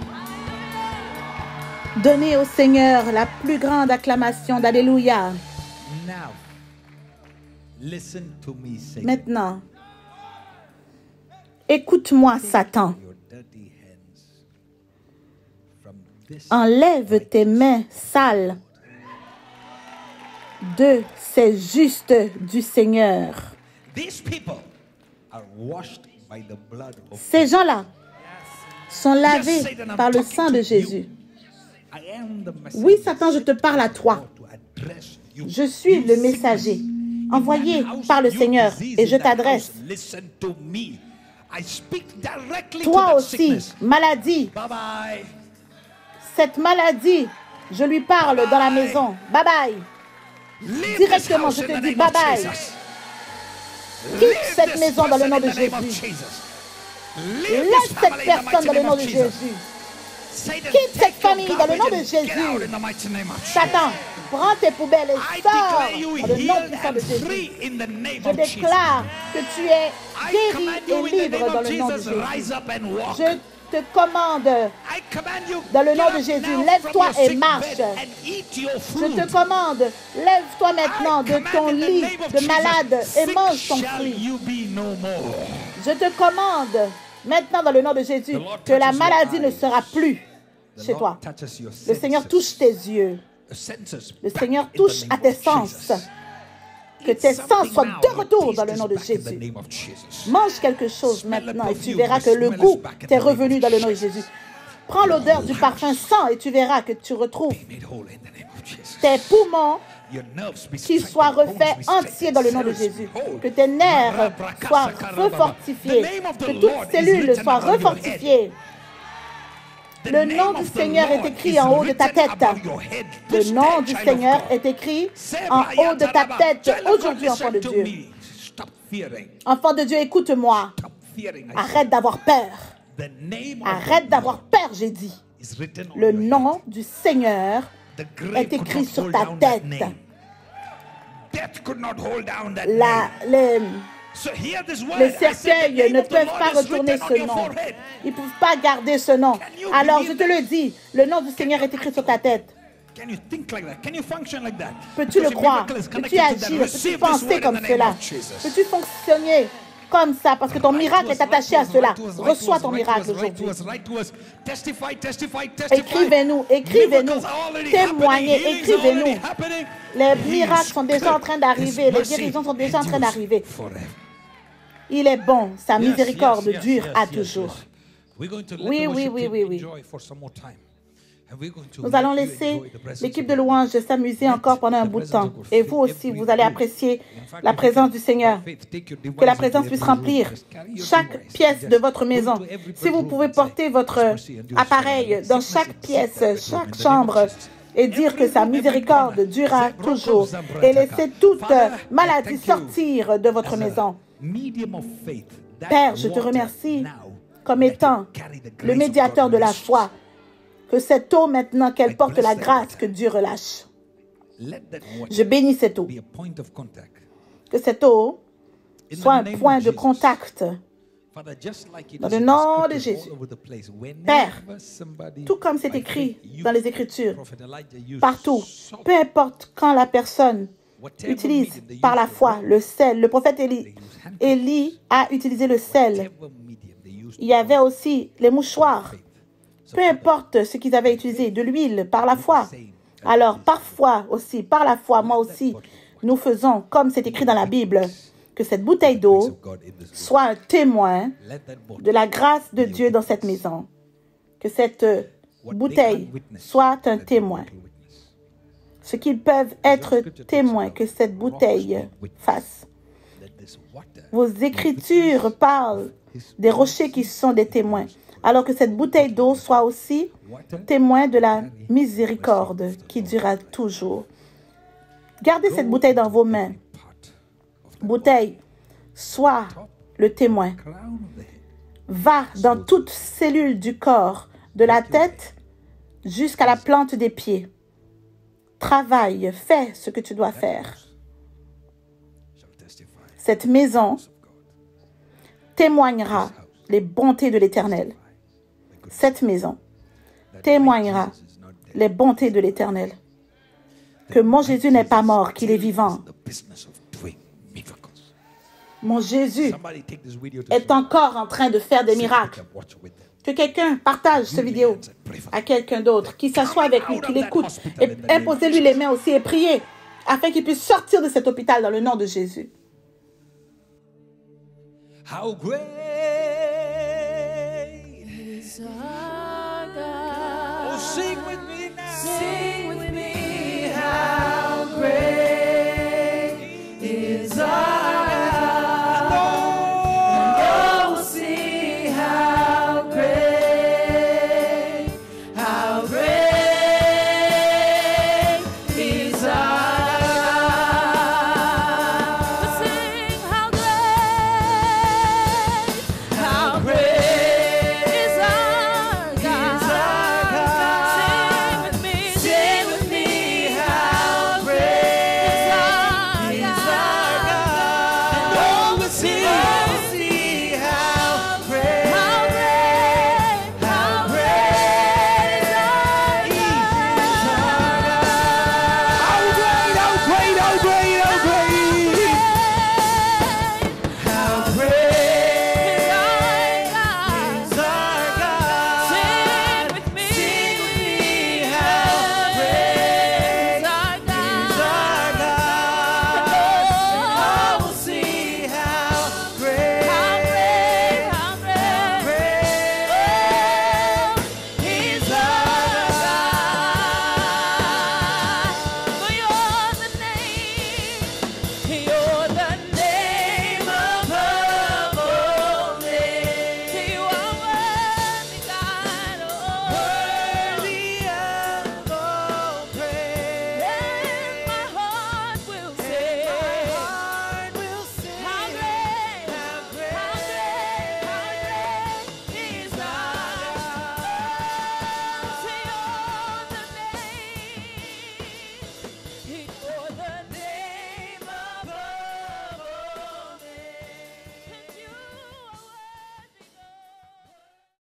Speaker 3: Donnez au Seigneur la plus grande acclamation d'Alléluia.
Speaker 2: Now, listen to me, Satan.
Speaker 3: Maintenant, écoute-moi, Satan.
Speaker 2: Your dirty hands from this
Speaker 3: Enlève tes mains sales de ces justes du Seigneur.
Speaker 2: These people are washed by the blood of
Speaker 3: Ces gens-là sont lavés par le sang de Jésus.
Speaker 2: I am the messenger
Speaker 3: Oui, Satan, je te parle à toi.
Speaker 2: to address you.
Speaker 3: Je suis le messager envoyé par le Seigneur et je t'adresse.
Speaker 2: Listen to me. I speak directly
Speaker 3: Toi
Speaker 2: to that
Speaker 3: aussi,
Speaker 2: sickness.
Speaker 3: maladie,
Speaker 2: Bye bye.
Speaker 3: cette maladie, je lui parle dans la maison. Bye bye.
Speaker 2: Leave
Speaker 3: Directement,
Speaker 2: this
Speaker 3: je
Speaker 2: house
Speaker 3: te
Speaker 2: in the
Speaker 3: dis
Speaker 2: name of
Speaker 3: bye-bye.
Speaker 2: Jesus.
Speaker 3: Quitte
Speaker 2: Leave
Speaker 3: cette
Speaker 2: this
Speaker 3: maison dans le
Speaker 2: person
Speaker 3: nom de
Speaker 2: in the name of
Speaker 3: Jésus.
Speaker 2: Jesus. Leave
Speaker 3: Laisse
Speaker 2: this
Speaker 3: cette
Speaker 2: family in the
Speaker 3: personne
Speaker 2: mighty
Speaker 3: dans le
Speaker 2: name
Speaker 3: nom
Speaker 2: of
Speaker 3: de
Speaker 2: Jesus.
Speaker 3: Jésus.
Speaker 2: Satan,
Speaker 3: Quitte
Speaker 2: take
Speaker 3: cette
Speaker 2: your
Speaker 3: famille dans le nom de
Speaker 2: garbage and get
Speaker 3: Jésus.
Speaker 2: out in the mighty name of Jesus.
Speaker 3: Satan, prends tes poubelles
Speaker 2: I
Speaker 3: et sors
Speaker 2: declare you
Speaker 3: dans le nom
Speaker 2: healed
Speaker 3: puissant de
Speaker 2: and
Speaker 3: Jésus.
Speaker 2: free in the name
Speaker 3: Je
Speaker 2: of Jesus.
Speaker 3: déclare que tu es
Speaker 2: I
Speaker 3: guéri
Speaker 2: command you
Speaker 3: et
Speaker 2: in the
Speaker 3: libre
Speaker 2: name
Speaker 3: dans
Speaker 2: of
Speaker 3: le nom de
Speaker 2: Jesus,
Speaker 3: Jésus.
Speaker 2: rise up and walk.
Speaker 3: Je te commande
Speaker 2: I command you,
Speaker 3: dans le nom
Speaker 2: get
Speaker 3: de
Speaker 2: up
Speaker 3: Jésus,
Speaker 2: now
Speaker 3: lève-toi
Speaker 2: from your
Speaker 3: et
Speaker 2: sick
Speaker 3: marche.
Speaker 2: bed and eat your
Speaker 3: Je
Speaker 2: food.
Speaker 3: te commande, lève-toi maintenant de ton
Speaker 2: I command in the
Speaker 3: lit
Speaker 2: name of
Speaker 3: de malade
Speaker 2: Jesus,
Speaker 3: et
Speaker 2: sick
Speaker 3: mange ton
Speaker 2: shall
Speaker 3: fruit.
Speaker 2: you be no more.
Speaker 3: Je te commande maintenant dans le nom de Jésus
Speaker 2: The Lord
Speaker 3: que la
Speaker 2: touches your
Speaker 3: maladie ne
Speaker 2: eyes.
Speaker 3: sera plus
Speaker 2: The
Speaker 3: chez
Speaker 2: Lord
Speaker 3: toi.
Speaker 2: touches your
Speaker 3: Le Seigneur
Speaker 2: senses.
Speaker 3: touche tes yeux.
Speaker 2: The senses
Speaker 3: Le
Speaker 2: back
Speaker 3: Seigneur
Speaker 2: in the
Speaker 3: touche
Speaker 2: name
Speaker 3: à tes
Speaker 2: of
Speaker 3: sens.
Speaker 2: Jesus.
Speaker 3: Que
Speaker 2: Eat
Speaker 3: tes sens
Speaker 2: something
Speaker 3: soient
Speaker 2: now,
Speaker 3: de
Speaker 2: your
Speaker 3: retour
Speaker 2: taste
Speaker 3: dans le
Speaker 2: is
Speaker 3: nom de
Speaker 2: back in the
Speaker 3: Jésus.
Speaker 2: name of Jesus.
Speaker 3: Mange quelque chose
Speaker 2: Smell the
Speaker 3: maintenant et tu
Speaker 2: perfume,
Speaker 3: verras que le
Speaker 2: smell
Speaker 3: goût
Speaker 2: is back in
Speaker 3: t'est
Speaker 2: the name
Speaker 3: revenu
Speaker 2: of
Speaker 3: dans le nom de
Speaker 2: Jesus.
Speaker 3: Jésus. Prends l'odeur du parfum sang et tu verras que tu retrouves
Speaker 2: Be made whole in the name of Jesus.
Speaker 3: tes poumons
Speaker 2: Your nerves be
Speaker 3: qui
Speaker 2: strengthened,
Speaker 3: soient
Speaker 2: bones
Speaker 3: refaits
Speaker 2: be
Speaker 3: entiers
Speaker 2: strengthened,
Speaker 3: dans le nom de
Speaker 2: cells be
Speaker 3: Jésus.
Speaker 2: whole.
Speaker 3: Que tes nerfs
Speaker 2: Marabraka
Speaker 3: soient
Speaker 2: sakarababa.
Speaker 3: refortifiés.
Speaker 2: The name of the
Speaker 3: Que toutes
Speaker 2: Lord is
Speaker 3: cellules
Speaker 2: written
Speaker 3: soient
Speaker 2: above your head.
Speaker 3: refortifiées.
Speaker 2: The
Speaker 3: Le
Speaker 2: name
Speaker 3: nom du
Speaker 2: of the
Speaker 3: Seigneur est
Speaker 2: Lord
Speaker 3: écrit
Speaker 2: is
Speaker 3: en haut de ta
Speaker 2: written
Speaker 3: tête.
Speaker 2: above your head.
Speaker 3: Le
Speaker 2: This
Speaker 3: nom
Speaker 2: day,
Speaker 3: du
Speaker 2: child
Speaker 3: Seigneur
Speaker 2: of God.
Speaker 3: est écrit
Speaker 2: Sebra
Speaker 3: en haut de ta
Speaker 2: yataraba.
Speaker 3: tête.
Speaker 2: Child of God,
Speaker 3: Aujourd'hui, enfant de
Speaker 2: listen to
Speaker 3: Dieu.
Speaker 2: me. Stop fearing.
Speaker 3: Enfant de Dieu, écoute-moi.
Speaker 2: Stop fearing. I
Speaker 3: Arrête d'avoir peur.
Speaker 2: said. The name of
Speaker 3: Arrête
Speaker 2: the
Speaker 3: d'avoir
Speaker 2: Lord
Speaker 3: peur, j'ai dit.
Speaker 2: is written on
Speaker 3: Le
Speaker 2: your head.
Speaker 3: nom du Seigneur
Speaker 2: The grave
Speaker 3: est
Speaker 2: could
Speaker 3: écrit
Speaker 2: not
Speaker 3: sur
Speaker 2: hold
Speaker 3: ta
Speaker 2: down that
Speaker 3: tête.
Speaker 2: name. Death could not hold down that
Speaker 3: La-
Speaker 2: name.
Speaker 3: les,
Speaker 2: So hear this word.
Speaker 3: les
Speaker 2: I said the
Speaker 3: cercueils
Speaker 2: name
Speaker 3: ne
Speaker 2: of the
Speaker 3: peuvent
Speaker 2: Lord
Speaker 3: pas
Speaker 2: is
Speaker 3: retourner
Speaker 2: written on
Speaker 3: ce
Speaker 2: your
Speaker 3: nom.
Speaker 2: forehead.
Speaker 3: Ils ne peuvent pas garder ce nom. Alors, je te le dis, le nom du Seigneur est écrit sur ta tête.
Speaker 2: Can you think like that? Can you function like that?
Speaker 3: Peux-tu le
Speaker 2: Because your
Speaker 3: croire?
Speaker 2: miracle is
Speaker 3: Peux-tu
Speaker 2: connected to that.
Speaker 3: agir? Peux-tu
Speaker 2: Receive this
Speaker 3: penser
Speaker 2: word
Speaker 3: comme
Speaker 2: in the name
Speaker 3: cela?
Speaker 2: of Jesus.
Speaker 3: Peux-tu fonctionner comme ça? Parce que ton miracle est attaché à cela. Reçois ton miracle aujourd'hui.
Speaker 2: Testify, testify, testify.
Speaker 3: Écrivez-nous, écrivez-nous,
Speaker 2: Miracles are already
Speaker 3: témoignez,
Speaker 2: happening. Healings are
Speaker 3: écrivez-nous.
Speaker 2: already happening.
Speaker 3: Les
Speaker 2: He
Speaker 3: miracles
Speaker 2: is
Speaker 3: sont déjà en train d'arriver,
Speaker 2: His
Speaker 3: les
Speaker 2: mercy
Speaker 3: guérisons sont déjà en train
Speaker 2: endures
Speaker 3: d'arriver.
Speaker 2: forever.
Speaker 3: Il est bon, sa
Speaker 2: Yes,
Speaker 3: miséricorde
Speaker 2: yes, yes,
Speaker 3: dure
Speaker 2: yes,
Speaker 3: à
Speaker 2: yes,
Speaker 3: toujours.
Speaker 2: yes. We're going to let
Speaker 3: Oui,
Speaker 2: the
Speaker 3: oui,
Speaker 2: worship
Speaker 3: oui,
Speaker 2: team
Speaker 3: oui, oui.
Speaker 2: enjoy for some more time. And we're going to
Speaker 3: Nous
Speaker 2: let
Speaker 3: allons
Speaker 2: you
Speaker 3: laisser
Speaker 2: enjoy the presence
Speaker 3: l'équipe
Speaker 2: of
Speaker 3: de
Speaker 2: God.
Speaker 3: louange s'amuser encore pendant un bout de temps. Et vous aussi, vous allez apprécier la présence du Seigneur. Que la présence puisse remplir chaque pièce de votre maison. Si vous pouvez porter votre appareil dans chaque pièce, chaque chambre, et dire que sa miséricorde durera toujours, et laisser toute maladie sortir de votre maison. Père, je te remercie comme étant le médiateur de la foi, que cette eau maintenant, qu'elle porte la grâce que Dieu relâche. Je bénis cette eau. Que cette eau soit un point de contact dans le nom de Jésus. Père, tout comme c'est écrit dans les Écritures, partout, peu importe quand la personne utilise par la foi le sel, le prophète Élie a utilisé le sel. Il y avait aussi les mouchoirs. Peu importe ce qu'ils avaient utilisé, de l'huile par la foi. Alors, parfois aussi, par la foi, moi aussi, nous faisons, comme c'est écrit dans la Bible, que cette bouteille d'eau soit un témoin de la grâce de Dieu dans cette maison. Que cette bouteille soit un témoin. Ce qu'ils peuvent être témoins que cette bouteille fasse. Vos Écritures parlent des rochers qui sont des témoins. Alors que cette bouteille d'eau soit aussi témoin de la miséricorde qui durera toujours. Gardez cette bouteille dans vos mains. Bouteille, sois le témoin. Va dans toute cellule du corps, de la tête jusqu'à la plante des pieds. Travaille, fais ce que tu dois faire. Cette maison témoignera les bontés de l'Éternel. Cette maison témoignera les bontés de l'Éternel. Que mon Jésus n'est pas mort, qu'il est vivant. Mon Jésus est encore en train de faire des miracles. Que quelqu'un partage cette vidéo à quelqu'un d'autre, qui s'assoit avec lui, qui l'écoute, et imposez-lui les mains aussi et priez afin qu'il puisse sortir de cet hôpital dans le nom de Jésus.
Speaker 2: How great
Speaker 1: is our God.
Speaker 2: oh, sing